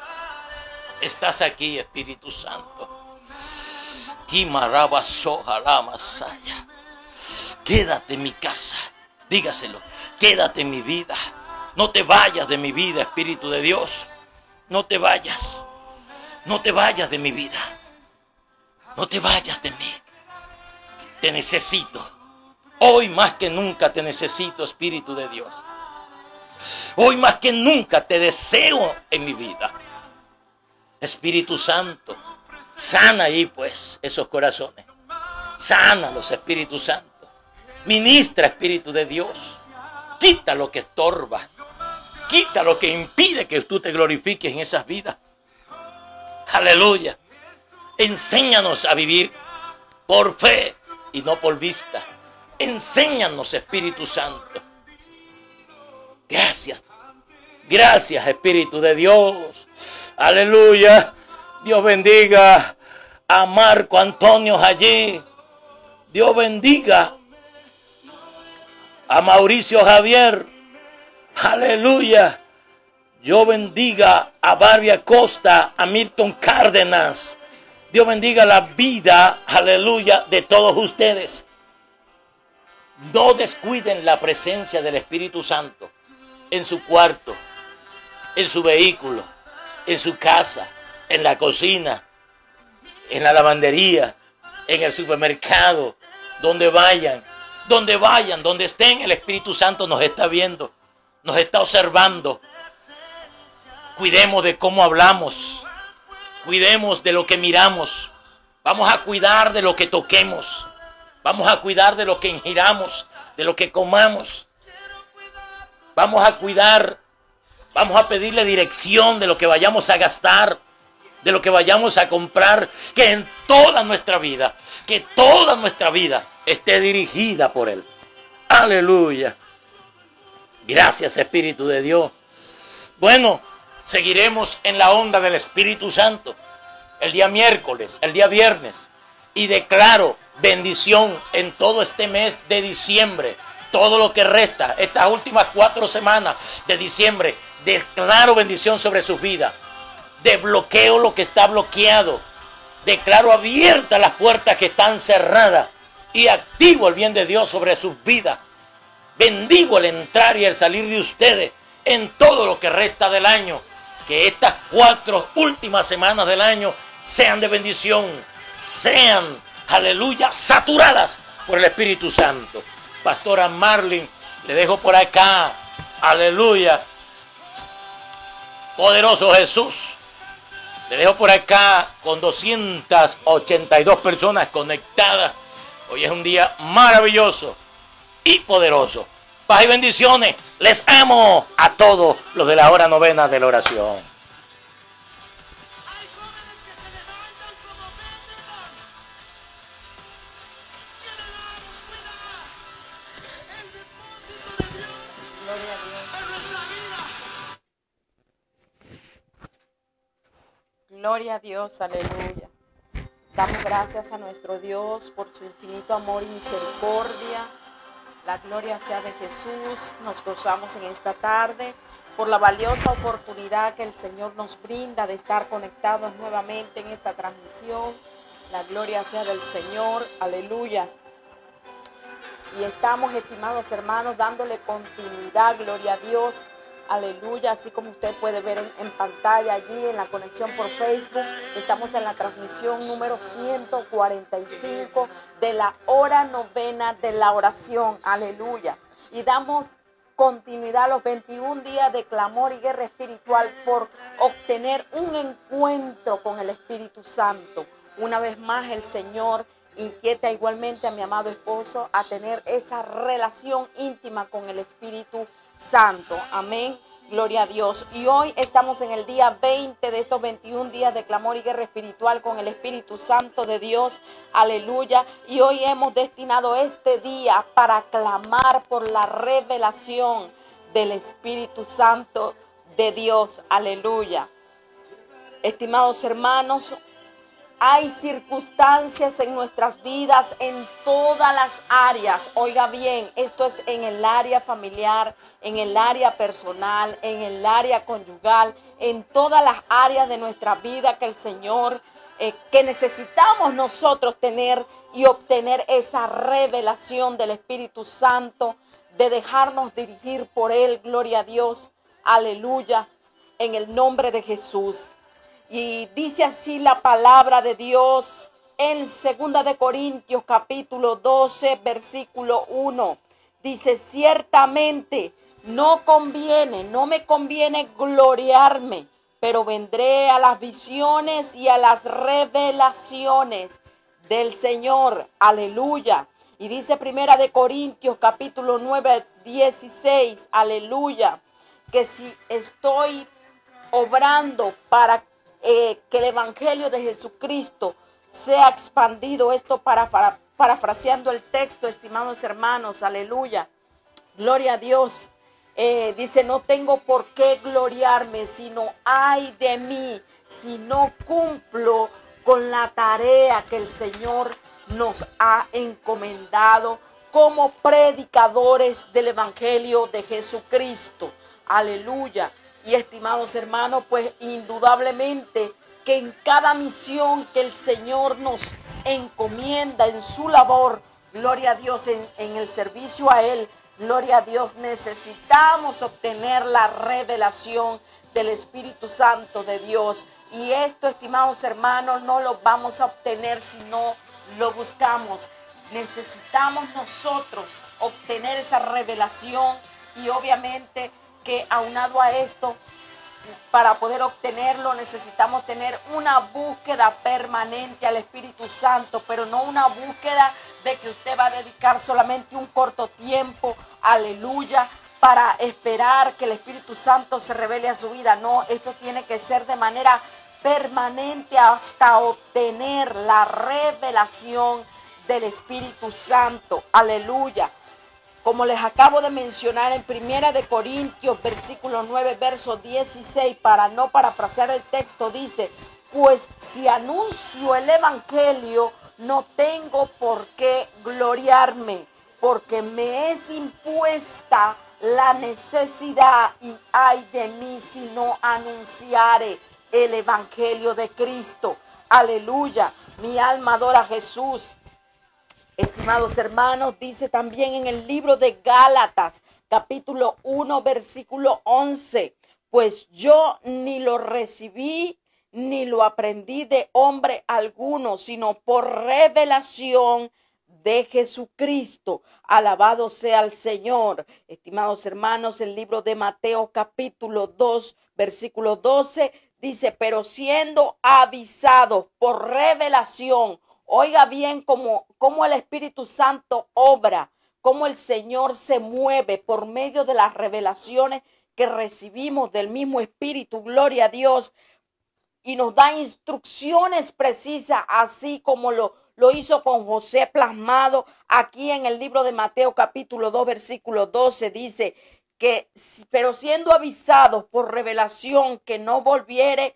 [SPEAKER 1] Espíritu Santo. Rabasojalá, Masaya. Quédate en mi casa, dígaselo, quédate en mi vida. No te vayas de mi vida, Espíritu de Dios. No te vayas de mi vida. No te vayas de mí. Te necesito. Hoy más que nunca te necesito, Espíritu de Dios. Hoy más que nunca te deseo en mi vida. Espíritu Santo, sana ahí pues esos corazones. Sánalos, Espíritu Santo. Ministra, Espíritu de Dios. Quita lo que estorba. Quita lo que impide que tú te glorifiques en esas vidas. Aleluya. Enséñanos a vivir por fe y no por vista. Enséñanos, Espíritu Santo. Gracias. Gracias, Espíritu de Dios. Aleluya. Dios bendiga a Marco Antonio allí. Dios bendiga a Mauricio Javier. Aleluya. Dios bendiga a Barbie Acosta, a Milton Cárdenas. Dios bendiga la vida, aleluya, de todos ustedes. No descuiden la presencia del Espíritu Santo en su cuarto, en su vehículo, en su casa, en la cocina, en la lavandería, en el supermercado, donde vayan, donde estén, el Espíritu Santo nos está viendo, nos está observando. Cuidemos de cómo hablamos, cuidemos de lo que miramos, vamos a cuidar de lo que toquemos. Vamos a cuidar de lo que ingiramos, de lo que comamos. Vamos a cuidar, vamos a pedirle dirección de lo que vayamos a gastar, de lo que vayamos a comprar, que en toda nuestra vida, que toda nuestra vida esté dirigida por Él. Aleluya. Gracias, Espíritu de Dios. Bueno, seguiremos en la onda del Espíritu Santo el día miércoles, el día viernes, y declaro bendición en todo este mes de diciembre. Todo lo que resta, estas últimas 4 semanas de diciembre, declaro bendición sobre sus vidas. Desbloqueo lo que está bloqueado. Declaro abiertas las puertas que están cerradas y activo el bien de Dios sobre sus vidas. Bendigo el entrar y el salir de ustedes en todo lo que resta del año. Que estas 4 últimas semanas del año sean de bendición, sean, aleluya, saturadas por el Espíritu Santo. Pastora Marlene, le dejo por acá, aleluya, poderoso Jesús. Le dejo por acá con 282 personas conectadas. Hoy es un día maravilloso y poderoso. Paz y bendiciones. Les amo a todos los de la hora novena de la oración.
[SPEAKER 2] Gloria a Dios, aleluya. Damos gracias a nuestro Dios por su infinito amor y misericordia. La gloria sea de Jesús. Nos gozamos en esta tarde por la valiosa oportunidad que el Señor nos brinda de estar conectados nuevamente en esta transmisión. La gloria sea del Señor, aleluya. Y estamos, estimados hermanos, dándole continuidad, gloria a Dios. Aleluya, así como usted puede ver en pantalla allí en la conexión por Facebook, estamos en la transmisión número 145 de la hora novena de la oración, aleluya. Y damos continuidad a los 21 días de clamor y guerra espiritual por obtener un encuentro con el Espíritu Santo. Una vez más el Señor inquieta igualmente a mi amado esposo a tener esa relación íntima con el Espíritu Santo, amén, gloria a Dios. Y hoy estamos en el día 20 de estos 21 días de clamor y guerra espiritual con el Espíritu Santo de Dios, aleluya. Y hoy hemos destinado este día para clamar por la revelación del Espíritu Santo de Dios, aleluya. Estimados hermanos, hay circunstancias en nuestras vidas en todas las áreas. Oiga bien, esto es en el área familiar, en el área personal, en el área conyugal, en todas las áreas de nuestra vida que el Señor, que necesitamos nosotros tener y obtener esa revelación del Espíritu Santo, de dejarnos dirigir por Él, gloria a Dios, aleluya, en el nombre de Jesús. Y dice así la palabra de Dios en 2 de Corintios capítulo 12 versículo 1. Dice, ciertamente no me conviene gloriarme, pero vendré a las visiones y a las revelaciones del Señor. Aleluya. Y dice 1 de Corintios capítulo 9, 16. Aleluya. Que si estoy obrando para que el evangelio de Jesucristo sea expandido, esto parafraseando el texto, estimados hermanos, aleluya, gloria a Dios. Dice, no tengo por qué gloriarme, sino ay de mí si no cumplo con la tarea que el Señor nos ha encomendado como predicadores del evangelio de Jesucristo, aleluya. Y estimados hermanos, pues indudablemente que en cada misión que el Señor nos encomienda en su labor, gloria a Dios, en el servicio a Él, gloria a Dios, necesitamos obtener la revelación del Espíritu Santo de Dios. Y esto, estimados hermanos, no lo vamos a obtener si no lo buscamos. Necesitamos nosotros obtener esa revelación y obviamente que aunado a esto, para poder obtenerlo necesitamos tener una búsqueda permanente al Espíritu Santo, pero no una búsqueda de que usted va a dedicar solamente un corto tiempo, aleluya, para esperar que el Espíritu Santo se revele a su vida. No, esto tiene que ser de manera permanente hasta obtener la revelación del Espíritu Santo, aleluya. Como les acabo de mencionar en Primera de Corintios, versículo 9, verso 16, para no parafrasear el texto, dice: pues si anuncio el evangelio, no tengo por qué gloriarme, porque me es impuesta la necesidad, y ay de mí si no anunciare el evangelio de Cristo. Aleluya, mi alma adora a Jesús. Estimados hermanos, dice también en el libro de Gálatas, capítulo 1, versículo 11, pues yo ni lo recibí ni lo aprendí de hombre alguno, sino por revelación de Jesucristo. Alabado sea el Señor. Estimados hermanos, el libro de Mateo, capítulo 2, versículo 12, dice: pero siendo avisados por revelación. Oiga bien cómo el Espíritu Santo obra, cómo el Señor se mueve por medio de las revelaciones que recibimos del mismo Espíritu, gloria a Dios, y nos da instrucciones precisas, así como lo hizo con José plasmado aquí en el libro de Mateo capítulo 2, versículo 12, dice que, pero siendo avisados por revelación que no volviese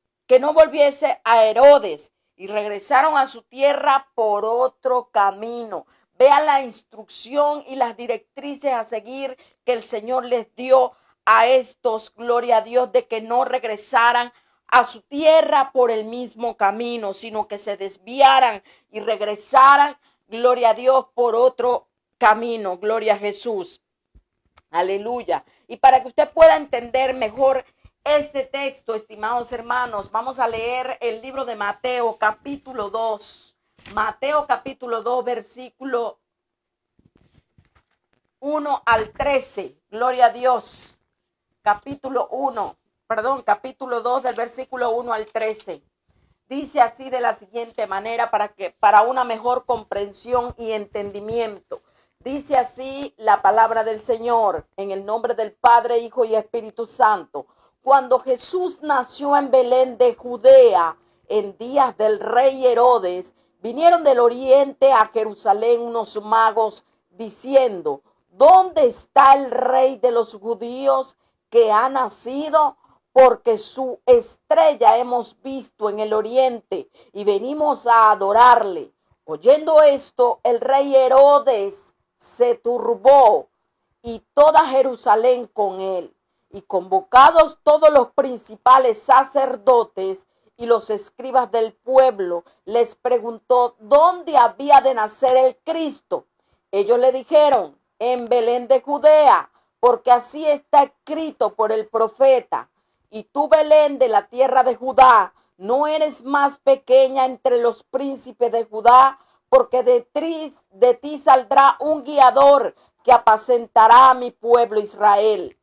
[SPEAKER 2] a Herodes, y regresaron a su tierra por otro camino. Vean la instrucción y las directrices a seguir que el Señor les dio a estos, gloria a Dios, de que no regresaran a su tierra por el mismo camino, sino que se desviaran y regresaran, gloria a Dios, por otro camino. Gloria a Jesús. Aleluya. Y para que usted pueda entender mejor este texto, estimados hermanos, vamos a leer el libro de Mateo capítulo 2. Mateo capítulo 2, versículo 1 al 13. Gloria a Dios. Capítulo 2 del versículo 1 al 13. Dice así de la siguiente manera para una mejor comprensión y entendimiento. Dice así la palabra del Señor, en el nombre del Padre, Hijo y Espíritu Santo. Cuando Jesús nació en Belén de Judea, en días del rey Herodes, vinieron del oriente a Jerusalén unos magos diciendo: ¿dónde está el rey de los judíos que ha nacido? Porque su estrella hemos visto en el oriente y venimos a adorarle. Oyendo esto, el rey Herodes se turbó y toda Jerusalén con él. Y convocados todos los principales sacerdotes y los escribas del pueblo, les preguntó dónde había de nacer el Cristo. Ellos le dijeron: en Belén de Judea, porque así está escrito por el profeta. Y tú, Belén, de la tierra de Judá, no eres más pequeña entre los príncipes de Judá, porque de ti saldrá un guiador que apacentará a mi pueblo Israel.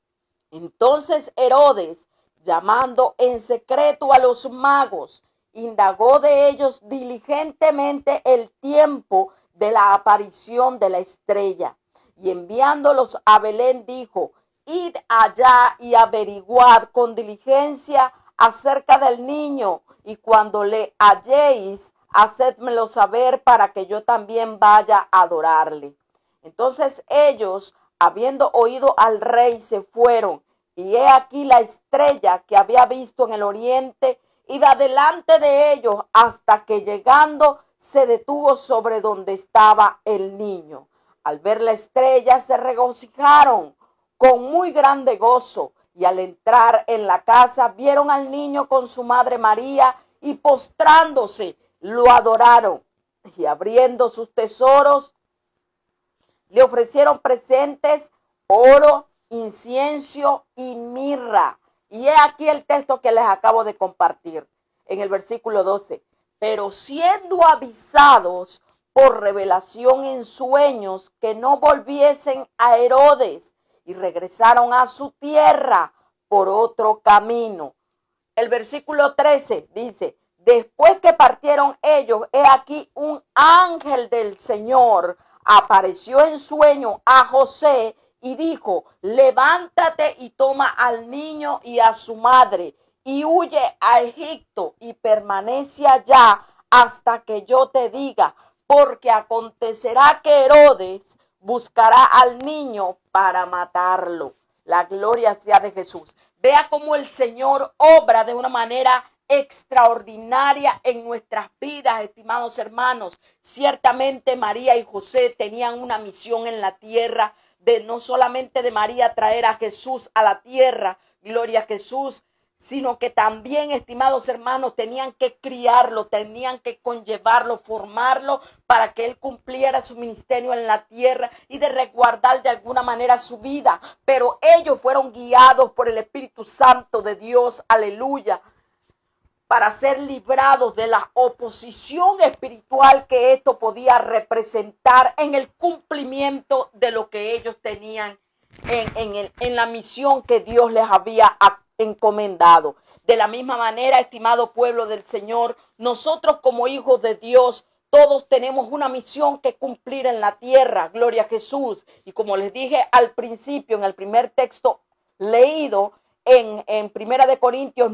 [SPEAKER 2] Entonces Herodes, llamando en secreto a los magos, indagó de ellos diligentemente el tiempo de la aparición de la estrella. Y enviándolos a Belén dijo: id allá y averiguad con diligencia acerca del niño, y cuando le halléis, hacedmelo saber para que yo también vaya a adorarle. Entonces ellos, habiendo oído al rey, se fueron, y he aquí la estrella que había visto en el oriente iba delante de ellos, hasta que llegando se detuvo sobre donde estaba el niño. Al ver la estrella se regocijaron con muy grande gozo, y al entrar en la casa vieron al niño con su madre María, y postrándose lo adoraron, y abriendo sus tesoros le ofrecieron presentes: oro, incienso y mirra. Y he aquí el texto que les acabo de compartir en el versículo 12. Pero siendo avisados por revelación en sueños que no volviesen a Herodes, y regresaron a su tierra por otro camino. El versículo 13 dice, después que partieron ellos, he aquí un ángel del Señor apareció en sueño a José y dijo, levántate y toma al niño y a su madre y huye a Egipto y permanece allá hasta que yo te diga, porque acontecerá que Herodes buscará al niño para matarlo. La gloria sea de Jesús. Vea cómo el Señor obra de una manera extraordinaria en nuestras vidas, estimados hermanos. Ciertamente María y José tenían una misión en la tierra de no solamente de María traer a Jesús a la tierra, gloria a Jesús, sino que también, estimados hermanos, tenían que criarlo, tenían que conllevarlo, formarlo para que él cumpliera su ministerio en la tierra y de resguardar de alguna manera su vida. Pero ellos fueron guiados por el Espíritu Santo de Dios, aleluya, para ser librados de la oposición espiritual que esto podía representar en el cumplimiento de lo que ellos tenían en la misión que Dios les había encomendado. De la misma manera, estimado pueblo del Señor, nosotros como hijos de Dios, todos tenemos una misión que cumplir en la tierra, gloria a Jesús. Y como les dije al principio, en el primer texto leído, en Primera de Corintios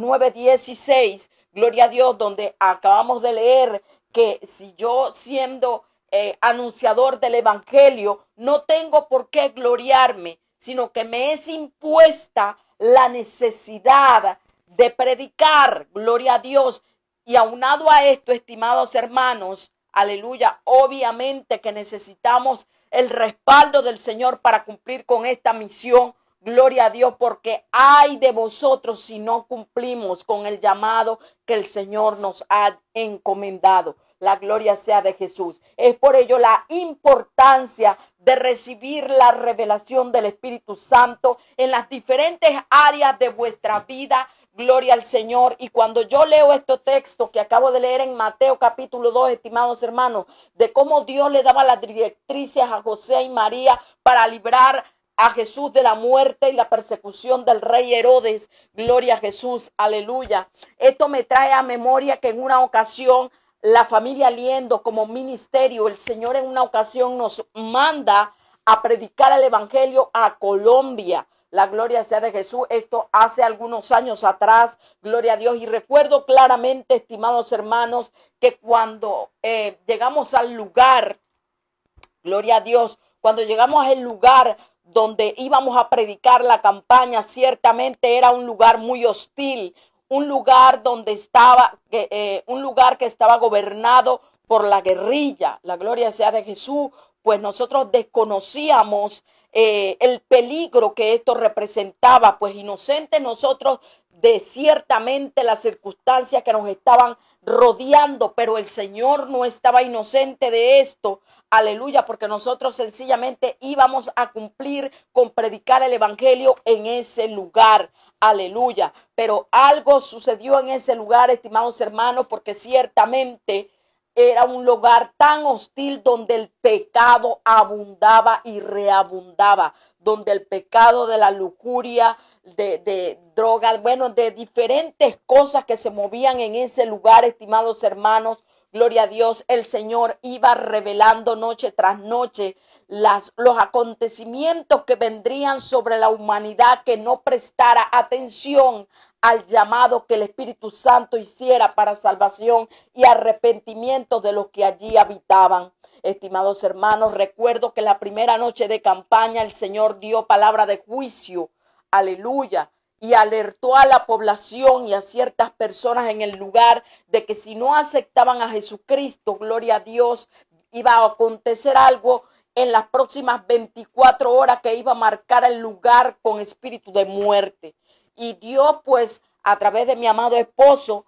[SPEAKER 2] 9:16, gloria a Dios, donde acabamos de leer que si yo siendo anunciador del evangelio, no tengo por qué gloriarme, sino que me es impuesta la necesidad de predicar, gloria a Dios. Y aunado a esto, estimados hermanos, aleluya, obviamente que necesitamos el respaldo del Señor para cumplir con esta misión. Gloria a Dios, porque ay de vosotros si no cumplimos con el llamado que el Señor nos ha encomendado. La gloria sea de Jesús. Es por ello la importancia de recibir la revelación del Espíritu Santo en las diferentes áreas de vuestra vida. Gloria al Señor. Y cuando yo leo estos textos que acabo de leer en Mateo capítulo 2, estimados hermanos, de cómo Dios le daba las directrices a José y María para librar a Jesús de la muerte y la persecución del rey Herodes, gloria a Jesús, aleluya. Esto me trae a memoria que en una ocasión la familia Liendo como ministerio, el Señor en una ocasión nos manda a predicar el evangelio a Colombia. La gloria sea de Jesús. Esto hace algunos años atrás, gloria a Dios. Y recuerdo claramente, estimados hermanos, que cuando llegamos al lugar, gloria a Dios, cuando llegamos al lugar donde íbamos a predicar la campaña, ciertamente era un lugar muy hostil, un lugar donde estaba, un lugar que estaba gobernado por la guerrilla. La gloria sea de Jesús, pues nosotros desconocíamos el peligro que esto representaba, pues inocentes nosotros de ciertamente las circunstancias que nos estaban rodeando, pero el Señor no estaba inocente de esto. Aleluya, porque nosotros sencillamente íbamos a cumplir con predicar el evangelio en ese lugar. Aleluya. Pero algo sucedió en ese lugar, estimados hermanos, porque ciertamente era un lugar tan hostil donde el pecado abundaba y reabundaba, donde el pecado de la lujuria, de drogas, bueno, de diferentes cosas que se movían en ese lugar, estimados hermanos. Gloria a Dios, el Señor iba revelando noche tras noche los acontecimientos que vendrían sobre la humanidad que no prestara atención al llamado que el Espíritu Santo hiciera para salvación y arrepentimiento de los que allí habitaban. Estimados hermanos, recuerdo que la primera noche de campaña el Señor dio palabra de juicio. Aleluya. Y alertó a la población y a ciertas personas en el lugar de que si no aceptaban a Jesucristo, gloria a Dios, iba a acontecer algo en las próximas 24 horas que iba a marcar el lugar con espíritu de muerte. Y Dios, pues, a través de mi amado esposo,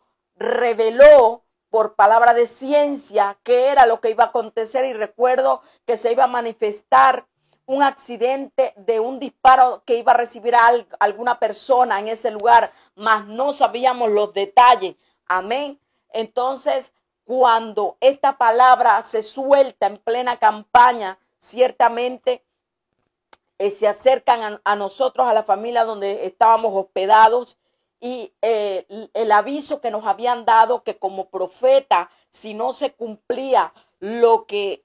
[SPEAKER 2] reveló por palabra de ciencia qué era lo que iba a acontecer. Y recuerdo que se iba a manifestar un accidente de un disparo que iba a recibir a alguna persona en ese lugar, mas no sabíamos los detalles. Amén. Entonces, cuando esta palabra se suelta en plena campaña, ciertamente se acercan a nosotros, a la familia donde estábamos hospedados, y el aviso que nos habían dado que como profeta, si no se cumplía lo que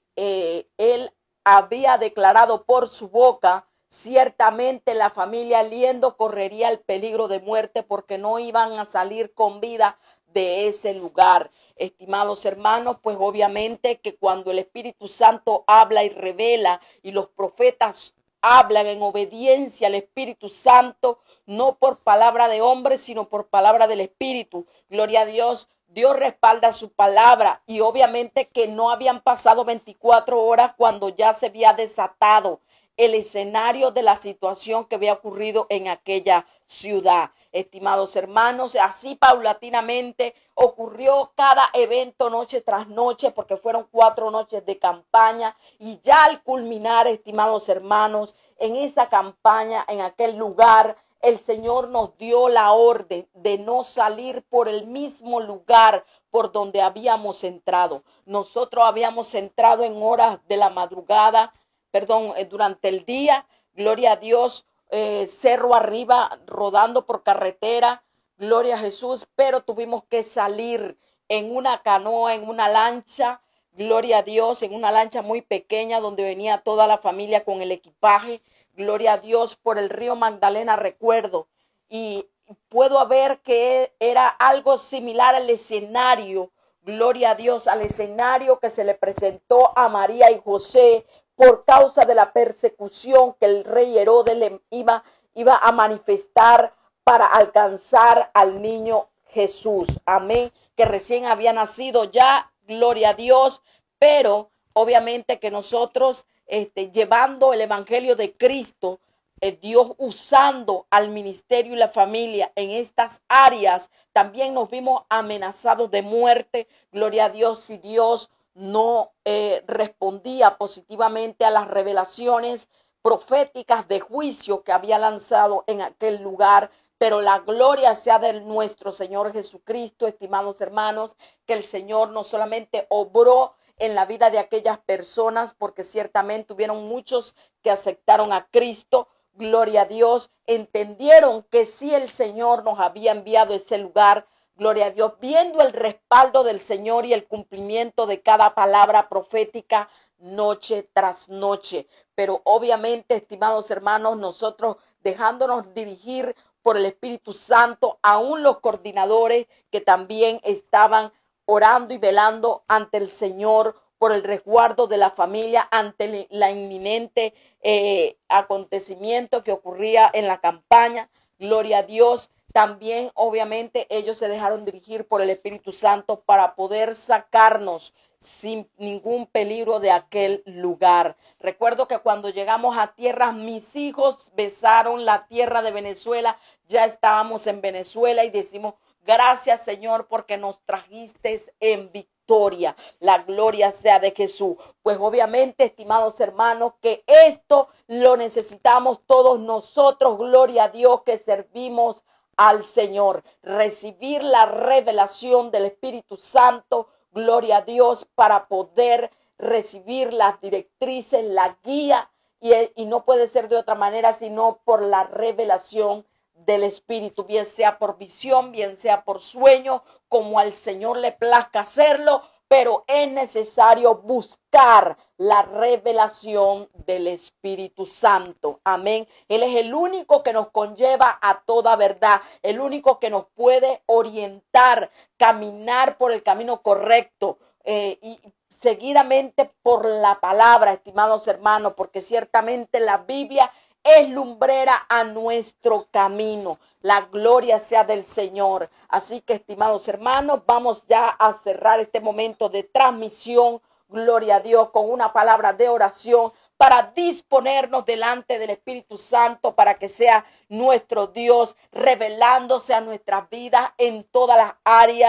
[SPEAKER 2] él había declarado por su boca, ciertamente la familia Liendo correría el peligro de muerte porque no iban a salir con vida de ese lugar. Estimados hermanos, pues obviamente que cuando el Espíritu Santo habla y revela y los profetas hablan en obediencia al Espíritu Santo, no por palabra de hombre, sino por palabra del Espíritu. Gloria a Dios. Dios respalda su palabra y obviamente que no habían pasado 24 horas cuando ya se había desatado el escenario de la situación que había ocurrido en aquella ciudad. Estimados hermanos, así paulatinamente ocurrió cada evento noche tras noche, porque fueron 4 noches de campaña, y ya al culminar, estimados hermanos, en esa campaña, en aquel lugar, el Señor nos dio la orden de no salir por el mismo lugar por donde habíamos entrado. Nosotros habíamos entrado en horas de la madrugada, durante el día, gloria a Dios, cerro arriba, rodando por carretera, gloria a Jesús, pero tuvimos que salir en una canoa, en una lancha, gloria a Dios, en una lancha muy pequeña donde venía toda la familia con el equipaje, gloria a Dios, por el río Magdalena, recuerdo, y puedo ver que era algo similar al escenario, gloria a Dios, al escenario que se le presentó a María y José por causa de la persecución que el rey Herodes le iba a manifestar para alcanzar al niño Jesús, amén, que recién había nacido ya, gloria a Dios, pero obviamente que nosotros llevando el evangelio de Cristo, Dios usando al ministerio y la familia en estas áreas, también nos vimos amenazados de muerte, gloria a Dios, si Dios no respondía positivamente a las revelaciones proféticas de juicio que había lanzado en aquel lugar. Pero la gloria sea de nuestro Señor Jesucristo, estimados hermanos, que el Señor no solamente obró en la vida de aquellas personas, porque ciertamente hubieron muchos que aceptaron a Cristo, gloria a Dios, entendieron que sí el Señor nos había enviado a ese lugar, gloria a Dios, viendo el respaldo del Señor y el cumplimiento de cada palabra profética noche tras noche. Pero obviamente, estimados hermanos, nosotros dejándonos dirigir por el Espíritu Santo, aún los coordinadores que también estaban orando y velando ante el Señor por el resguardo de la familia ante la inminente acontecimiento que ocurría en la campaña, gloria a Dios. También obviamente ellos se dejaron dirigir por el Espíritu Santo para poder sacarnos sin ningún peligro de aquel lugar. Recuerdo que cuando llegamos a tierra, mis hijos besaron la tierra de Venezuela. Ya estábamos en Venezuela y decimos, gracias Señor porque nos trajiste en victoria. La gloria sea de Jesús. Pues obviamente, estimados hermanos, que esto lo necesitamos todos nosotros, gloria a Dios, que servimos al Señor. Recibir la revelación del Espíritu Santo, gloria a Dios, para poder recibir las directrices, la guía, y no puede ser de otra manera sino por la revelación del Espíritu, bien sea por visión, bien sea por sueño, como al Señor le plazca hacerlo, pero es necesario buscar la revelación del Espíritu Santo. Amén. Él es el único que nos conlleva a toda verdad, el único que nos puede orientar, caminar por el camino correcto y seguidamente por la palabra, estimados hermanos, porque ciertamente la Biblia es lumbrera a nuestro camino. La gloria sea del Señor. Así que, estimados hermanos, vamos ya a cerrar este momento de transmisión, gloria a Dios, con una palabra de oración para disponernos delante del Espíritu Santo para que sea nuestro Dios revelándose a nuestras vidas en todas las áreas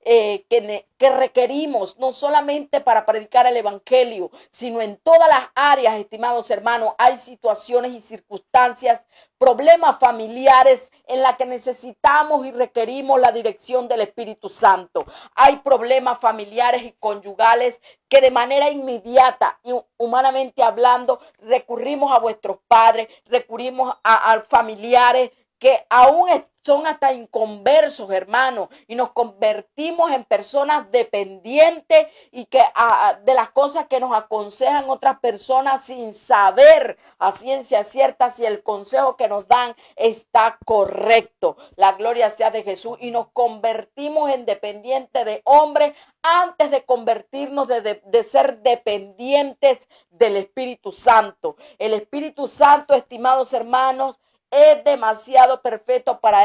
[SPEAKER 2] que requerimos, no solamente para predicar el evangelio, sino en todas las áreas, estimados hermanos. Hay situaciones y circunstancias, problemas familiares en las que necesitamos y requerimos la dirección del Espíritu Santo. Hay problemas familiares y conyugales que de manera inmediata y humanamente hablando recurrimos a vuestros padres, recurrimos a familiares que aún son hasta inconversos, hermanos, y nos convertimos en personas dependientes y que de las cosas que nos aconsejan otras personas sin saber a ciencia cierta si el consejo que nos dan está correcto. La gloria sea de Jesús, y nos convertimos en dependientes de hombres antes de convertirnos de ser dependientes del Espíritu Santo. El Espíritu Santo, estimados hermanos, es demasiado perfecto para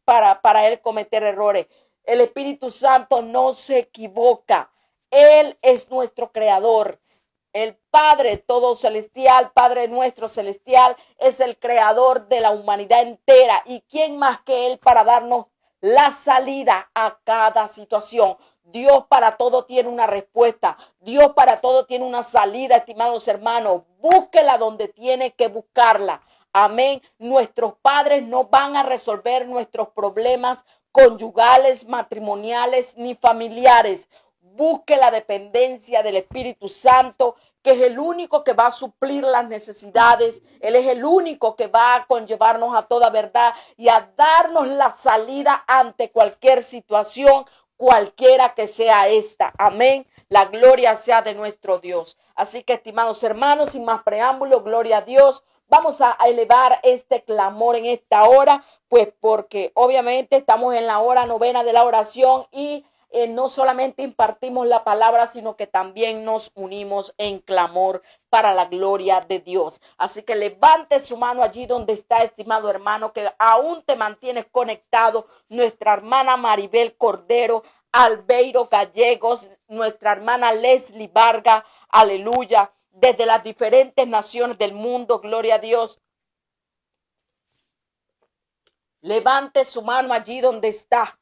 [SPEAKER 2] él cometer errores. El Espíritu Santo no se equivoca. Él es nuestro creador. El Padre todo celestial, Padre nuestro celestial, es el creador de la humanidad entera. ¿Y quién más que Él para darnos la salida a cada situación? Dios para todo tiene una respuesta. Dios para todo tiene una salida, estimados hermanos. Búsquela donde tiene que buscarla. Amén. Nuestros padres no van a resolver nuestros problemas conyugales, matrimoniales ni familiares. Busque la dependencia del Espíritu Santo, que es el único que va a suplir las necesidades. Él es el único que va a conllevarnos a toda verdad y a darnos la salida ante cualquier situación, cualquiera que sea esta. Amén. La gloria sea de nuestro Dios. Así que, estimados hermanos, sin más preámbulo, gloria a Dios. Vamos a elevar este clamor en esta hora, pues porque obviamente estamos en la hora novena de la oración y no solamente impartimos la palabra, sino que también nos unimos en clamor para la gloria de Dios. Así que levante su mano allí donde está, estimado hermano, que aún te mantienes conectado. Nuestra hermana Maribel Cordero, Albeiro Gallegos, nuestra hermana Leslie Vargas, aleluya. Desde las diferentes naciones del mundo, gloria a Dios. Levante su mano allí donde está.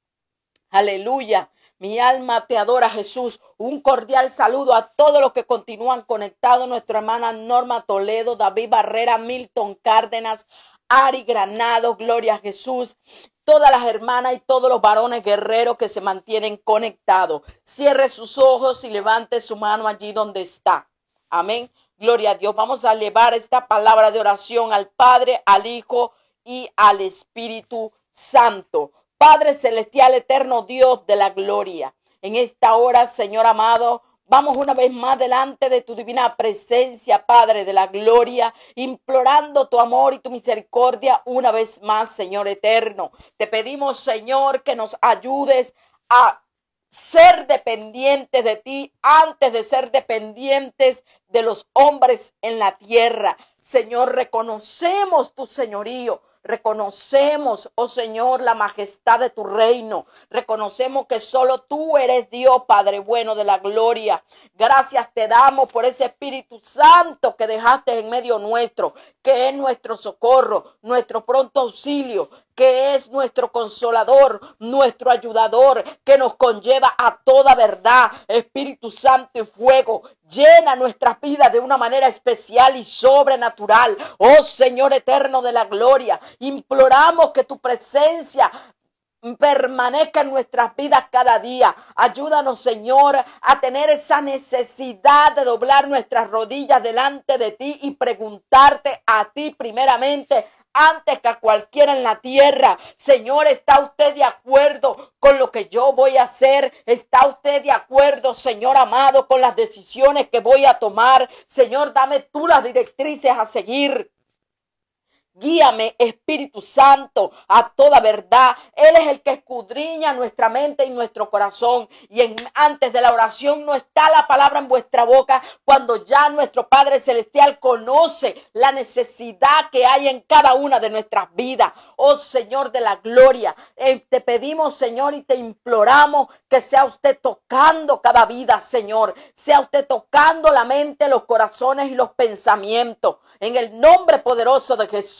[SPEAKER 2] Aleluya. Mi alma te adora, Jesús. Un cordial saludo a todos los que continúan conectados. Nuestra hermana Norma Toledo, David Barrera, Milton Cárdenas, Ari Granado, gloria a Jesús. Todas las hermanas y todos los varones guerreros que se mantienen conectados. Cierre sus ojos y levante su mano allí donde está. Amén. Gloria a Dios. Vamos a elevar esta palabra de oración al Padre, al Hijo y al Espíritu Santo. Padre celestial, eterno Dios de la gloria. En esta hora, Señor amado, vamos una vez más delante de tu divina presencia, Padre de la gloria, implorando tu amor y tu misericordia una vez más, Señor eterno. Te pedimos, Señor, que nos ayudes a ser dependientes de ti antes de ser dependientes de los hombres en la tierra. Señor, reconocemos tu señorío. Reconocemos, oh Señor, la majestad de tu reino. Reconocemos que solo tú eres Dios, Padre bueno de la gloria. Gracias te damos por ese Espíritu Santo que dejaste en medio nuestro, que es nuestro socorro, nuestro pronto auxilio, que es nuestro consolador, nuestro ayudador, que nos conlleva a toda verdad. Espíritu Santo y fuego, llena nuestras vidas de una manera especial y sobrenatural. Oh Señor eterno de la gloria, imploramos que tu presencia permanezca en nuestras vidas cada día. Ayúdanos, Señor, a tener esa necesidad de doblar nuestras rodillas delante de ti y preguntarte a ti primeramente, antes que a cualquiera en la tierra. Señor, ¿está usted de acuerdo con lo que yo voy a hacer? ¿Está usted de acuerdo, Señor amado, con las decisiones que voy a tomar? Señor, dame tú las directrices a seguir. Guíame, Espíritu Santo, a toda verdad. Él es el que escudriña nuestra mente y nuestro corazón. Y antes de la oración no está la palabra en vuestra boca, cuando ya nuestro Padre Celestial conoce la necesidad que hay en cada una de nuestras vidas. Oh Señor de la gloria, te pedimos, Señor, y te imploramos que sea usted tocando cada vida, Señor. Sea usted tocando la mente, los corazones y los pensamientos. En el nombre poderoso de Jesús.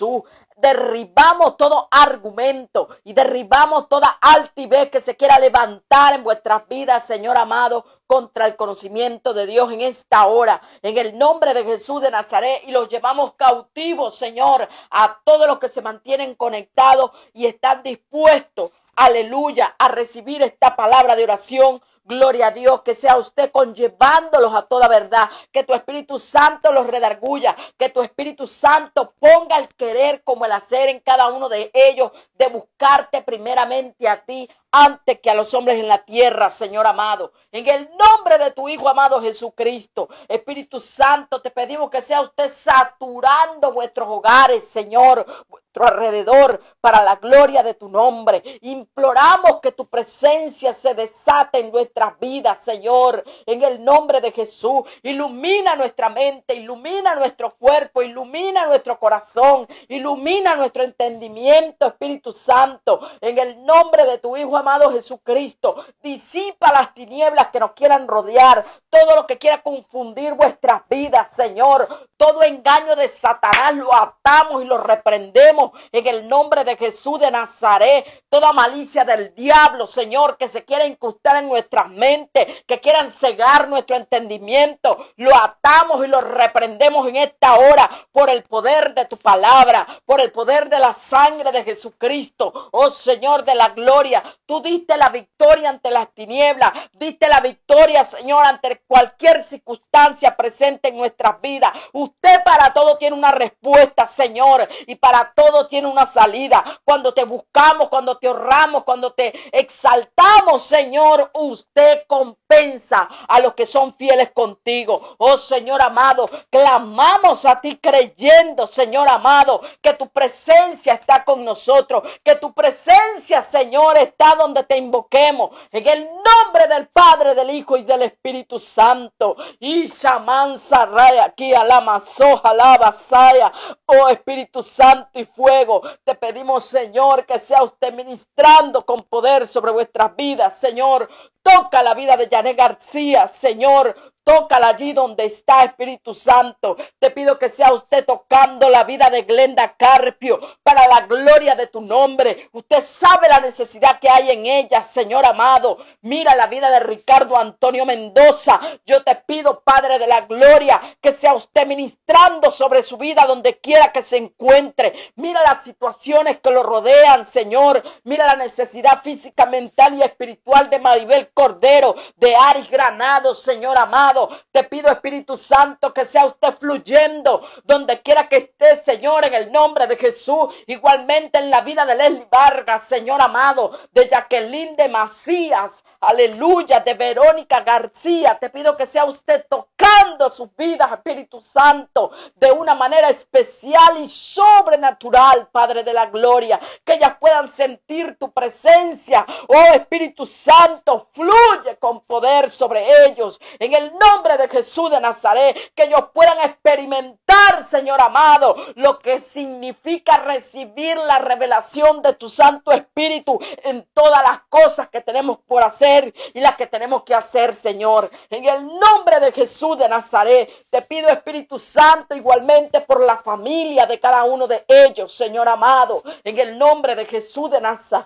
[SPEAKER 2] Jesús. Derribamos todo argumento y derribamos toda altivez que se quiera levantar en vuestras vidas, Señor amado, contra el conocimiento de Dios en esta hora, en el nombre de Jesús de Nazaret, y los llevamos cautivos, Señor, a todos los que se mantienen conectados y están dispuestos, aleluya, a recibir esta palabra de oración. Gloria a Dios, que sea usted conllevándolos a toda verdad, que tu Espíritu Santo los redarguya, que tu Espíritu Santo ponga el querer como el hacer en cada uno de ellos, de buscarte primeramente a ti, antes que a los hombres en la tierra, Señor amado. En el nombre de tu Hijo amado Jesucristo, Espíritu Santo, te pedimos que sea usted saturando vuestros hogares, Señor, vuestro alrededor, para la gloria de tu nombre. Imploramos que tu presencia se desate en nuestras vidas, Señor, en el nombre de Jesús. Ilumina nuestra mente, ilumina nuestro cuerpo, ilumina nuestro corazón, ilumina nuestro entendimiento, Espíritu Santo, en el nombre de tu Hijo amado Jesucristo. Disipa las tinieblas que nos quieran rodear, todo lo que quiera confundir vuestras vidas, Señor, todo engaño de Satanás lo atamos y lo reprendemos en el nombre de Jesús de Nazaret. Toda malicia del diablo, Señor, que se quiera incrustar en nuestras mentes, que quieran cegar nuestro entendimiento, lo atamos y lo reprendemos en esta hora por el poder de tu palabra, por el poder de la sangre de Jesucristo. Oh Señor de la gloria, tú diste la victoria ante las tinieblas, diste la victoria, Señor, ante cualquier circunstancia presente en nuestras vidas. Usted para todo tiene una respuesta, Señor, y para todo tiene una salida. Cuando te buscamos, cuando te honramos, cuando te exaltamos, Señor, usted compensa a los que son fieles contigo. Oh Señor amado, clamamos a ti creyendo, Señor amado, que tu presencia está con nosotros, que tu presencia, Señor, está donde te invoquemos, en el nombre del Padre, del Hijo y del Espíritu Santo. Y shamanza raya aquí a la masoja, la basaya. Oh Espíritu Santo y fuego, te pedimos, Señor, que sea usted ministrando con poder sobre vuestras vidas, Señor. Toca la vida de Yané García, Señor. Tócala allí donde está, Espíritu Santo. Te pido que sea usted tocando la vida de Glenda Carpio para la gloria de tu nombre. Usted sabe la necesidad que hay en ella, Señor amado. Mira la vida de Ricardo Antonio Mendoza. Yo te pido, Padre de la gloria, que sea usted ministrando sobre su vida donde quiera que se encuentre. Mira las situaciones que lo rodean, Señor. Mira la necesidad física, mental y espiritual de Maribel Cordero, de Aris Granado, Señor amado. Te pido, Espíritu Santo, que sea usted fluyendo donde quiera que esté, Señor, en el nombre de Jesús. Igualmente en la vida de Leslie Vargas, Señor amado, de Jacqueline de Macías, aleluya, de Verónica García. Te pido que sea usted tocando sus vidas, Espíritu Santo, de una manera especial y sobrenatural, Padre de la gloria, que ellas puedan sentir tu presencia. Oh Espíritu Santo, fluye con poder sobre ellos, en el nombre de Jesús de Nazaret, que ellos puedan experimentar, Señor amado, lo que significa recibir la revelación de tu Santo Espíritu en todas las cosas que tenemos por hacer y las que tenemos que hacer, Señor. En el nombre de Jesús de Nazaret, te pido, Espíritu Santo, igualmente por la familia de cada uno de ellos, Señor amado, en el nombre de Jesús de Nazaret.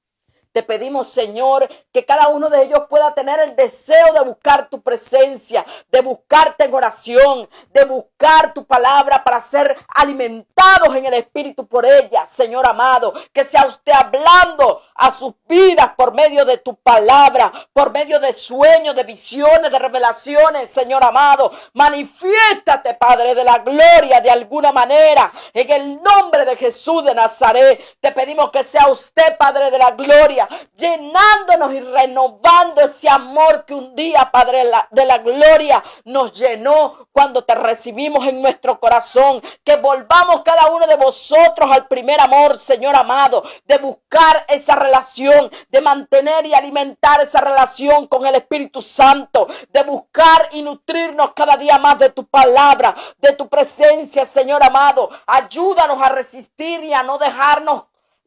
[SPEAKER 2] Te pedimos, Señor, que cada uno de ellos pueda tener el deseo de buscar tu presencia, de buscarte en oración, de buscar tu palabra para ser alimentados en el Espíritu por ella, Señor amado. Que sea usted hablando a sus vidas por medio de tu palabra, por medio de sueños, de visiones, de revelaciones, Señor amado. Manifiéstate, Padre de la gloria, de alguna manera, en el nombre de Jesús de Nazaret. Te pedimos que sea usted, Padre de la gloria, llenándonos y renovando ese amor que un día, Padre de la gloria, nos llenó cuando te recibimos en nuestro corazón. Que volvamos cada uno de vosotros al primer amor, Señor amado, de buscar esa relación, de mantener y alimentar esa relación con el Espíritu Santo, de buscar y nutrirnos cada día más de tu palabra, de tu presencia, Señor amado. Ayúdanos a resistir y a no dejarnos,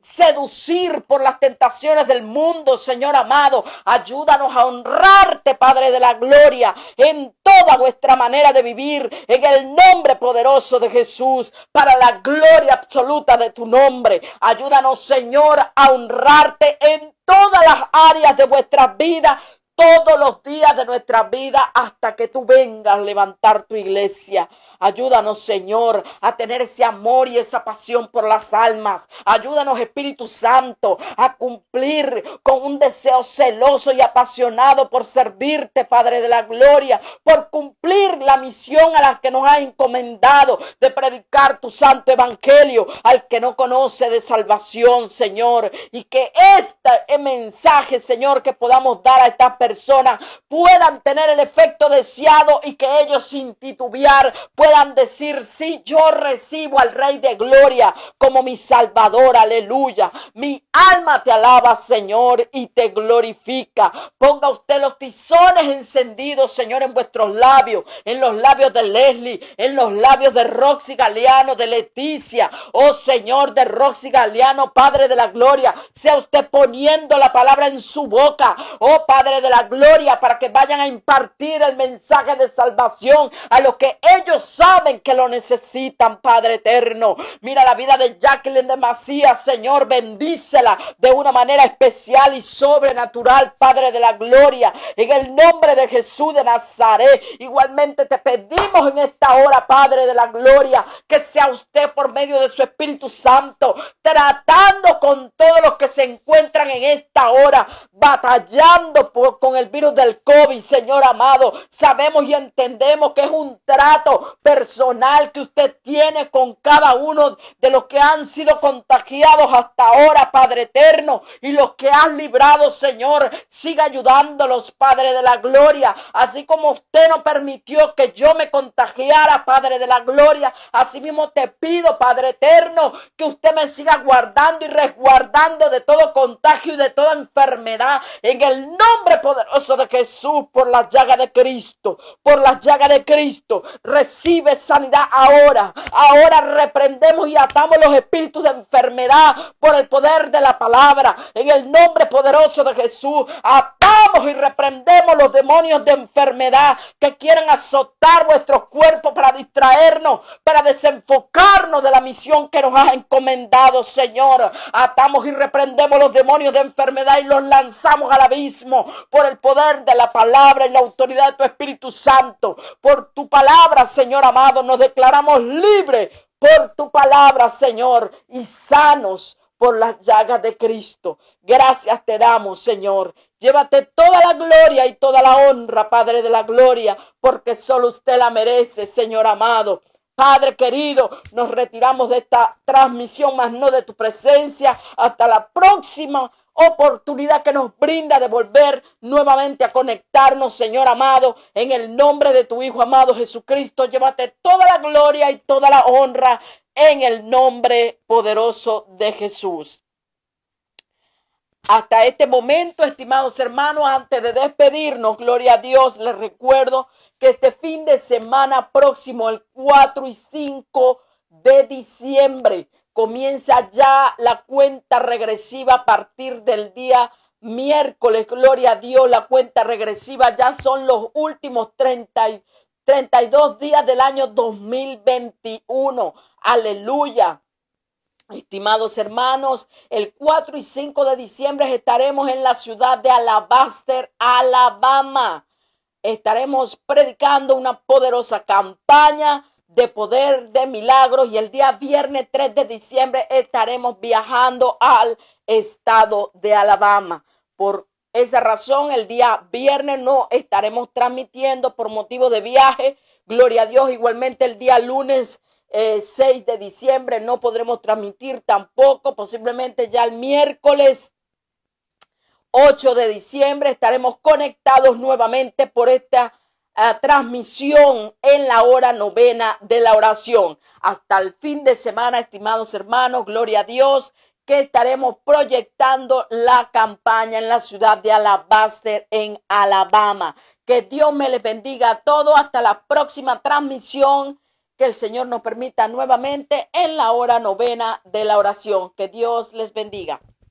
[SPEAKER 2] seducir por las tentaciones del mundo, Señor amado. Ayúdanos a honrarte, Padre de la gloria, en toda vuestra manera de vivir, en el nombre poderoso de Jesús, para la gloria absoluta de tu nombre. Ayúdanos, Señor, a honrarte en todas las áreas de vuestras vidas, todos los días de nuestra vida, hasta que tú vengas a levantar tu iglesia. Ayúdanos, Señor, a tener ese amor y esa pasión por las almas. Ayúdanos, Espíritu Santo, a cumplir con un deseo celoso y apasionado por servirte, Padre de la gloria, por cumplir la misión a la que nos has encomendado de predicar tu santo evangelio al que no conoce de salvación, Señor. Y que este mensaje, Señor, que podamos dar a estas personas puedan tener el efecto deseado y que ellos sin titubear puedan decir: sí, yo recibo al Rey de Gloria como mi Salvador, aleluya. Mi alma te alaba, Señor, y te glorifica. Ponga usted los tizones encendidos, Señor, en vuestros labios, en los labios de Leslie, en los labios de Roxy Galeano, de Leticia, oh Señor, de Roxy Galeano, Padre de la gloria. Sea usted poniendo la palabra en su boca, oh Padre de la gloria, para que vayan a impartir el mensaje de salvación a los que ellos saben que lo necesitan, Padre eterno. Mira la vida de Jacqueline de Macías, Señor, bendícela de una manera especial y sobrenatural, Padre de la gloria, en el nombre de Jesús de Nazaret. Igualmente te pedimos en esta hora, Padre de la gloria, que sea usted por medio de su Espíritu Santo tratando con todos los que se encuentran en esta hora batallando con el virus del COVID, Señor amado. Sabemos y entendemos que es un trato personal que usted tiene con cada uno de los que han sido contagiados hasta ahora, Padre eterno, y los que has librado, Señor. Siga ayudándolos, Padre de la gloria, así como usted no permitió que yo me contagiara, Padre de la gloria. Así mismo te pido, Padre eterno, que usted me siga guardando y resguardando de todo contagio y de toda enfermedad, en el nombre poderoso de Jesús. Por la llaga de Cristo, por la llaga de Cristo, recibe sanidad ahora. Ahora reprendemos y atamos los espíritus de enfermedad por el poder de la palabra, en el nombre poderoso de Jesús. Atamos y reprendemos los demonios de enfermedad que quieren azotar vuestros cuerpos para distraernos, para desenfocarnos de la misión que nos has encomendado, Señor. Atamos y reprendemos los demonios de enfermedad y los lanzamos al abismo por el poder de la palabra y la autoridad de tu Espíritu Santo. Por tu palabra, Señor amado, nos declaramos libres por tu palabra, Señor, y sanos por las llagas de Cristo. Gracias te damos, Señor. Llévate toda la gloria y toda la honra, Padre de la gloria, porque solo usted la merece, Señor amado. Padre querido, nos retiramos de esta transmisión, mas no de tu presencia. Hasta la próxima oportunidad que nos brinda de volver nuevamente a conectarnos, Señor amado, en el nombre de tu Hijo amado Jesucristo. Llévate toda la gloria y toda la honra en el nombre poderoso de Jesús. Hasta este momento, estimados hermanos, antes de despedirnos, gloria a Dios, les recuerdo que este fin de semana próximo, el 4 y 5 de diciembre, comienza ya la cuenta regresiva a partir del día miércoles. Gloria a Dios, la cuenta regresiva ya son los últimos 32 días del año 2021. Aleluya. Estimados hermanos, el 4 y 5 de diciembre estaremos en la ciudad de Alabaster, Alabama. Estaremos predicando una poderosa campaña de poder, de milagros, y el día viernes 3 de diciembre estaremos viajando al estado de Alabama. Por esa razón, el día viernes no estaremos transmitiendo por motivo de viaje. Gloria a Dios. Igualmente el día lunes 6 de diciembre no podremos transmitir tampoco. Posiblemente ya el miércoles 8 de diciembre estaremos conectados nuevamente por esta transmisión en la hora novena de la oración. Hasta el fin de semana, estimados hermanos, gloria a Dios, que estaremos proyectando la campaña en la ciudad de Alabaster, en Alabama. Que Dios me les bendiga a todos. Hasta la próxima transmisión. que el Señor nos permita nuevamente en la hora novena de la oración. Que Dios les bendiga.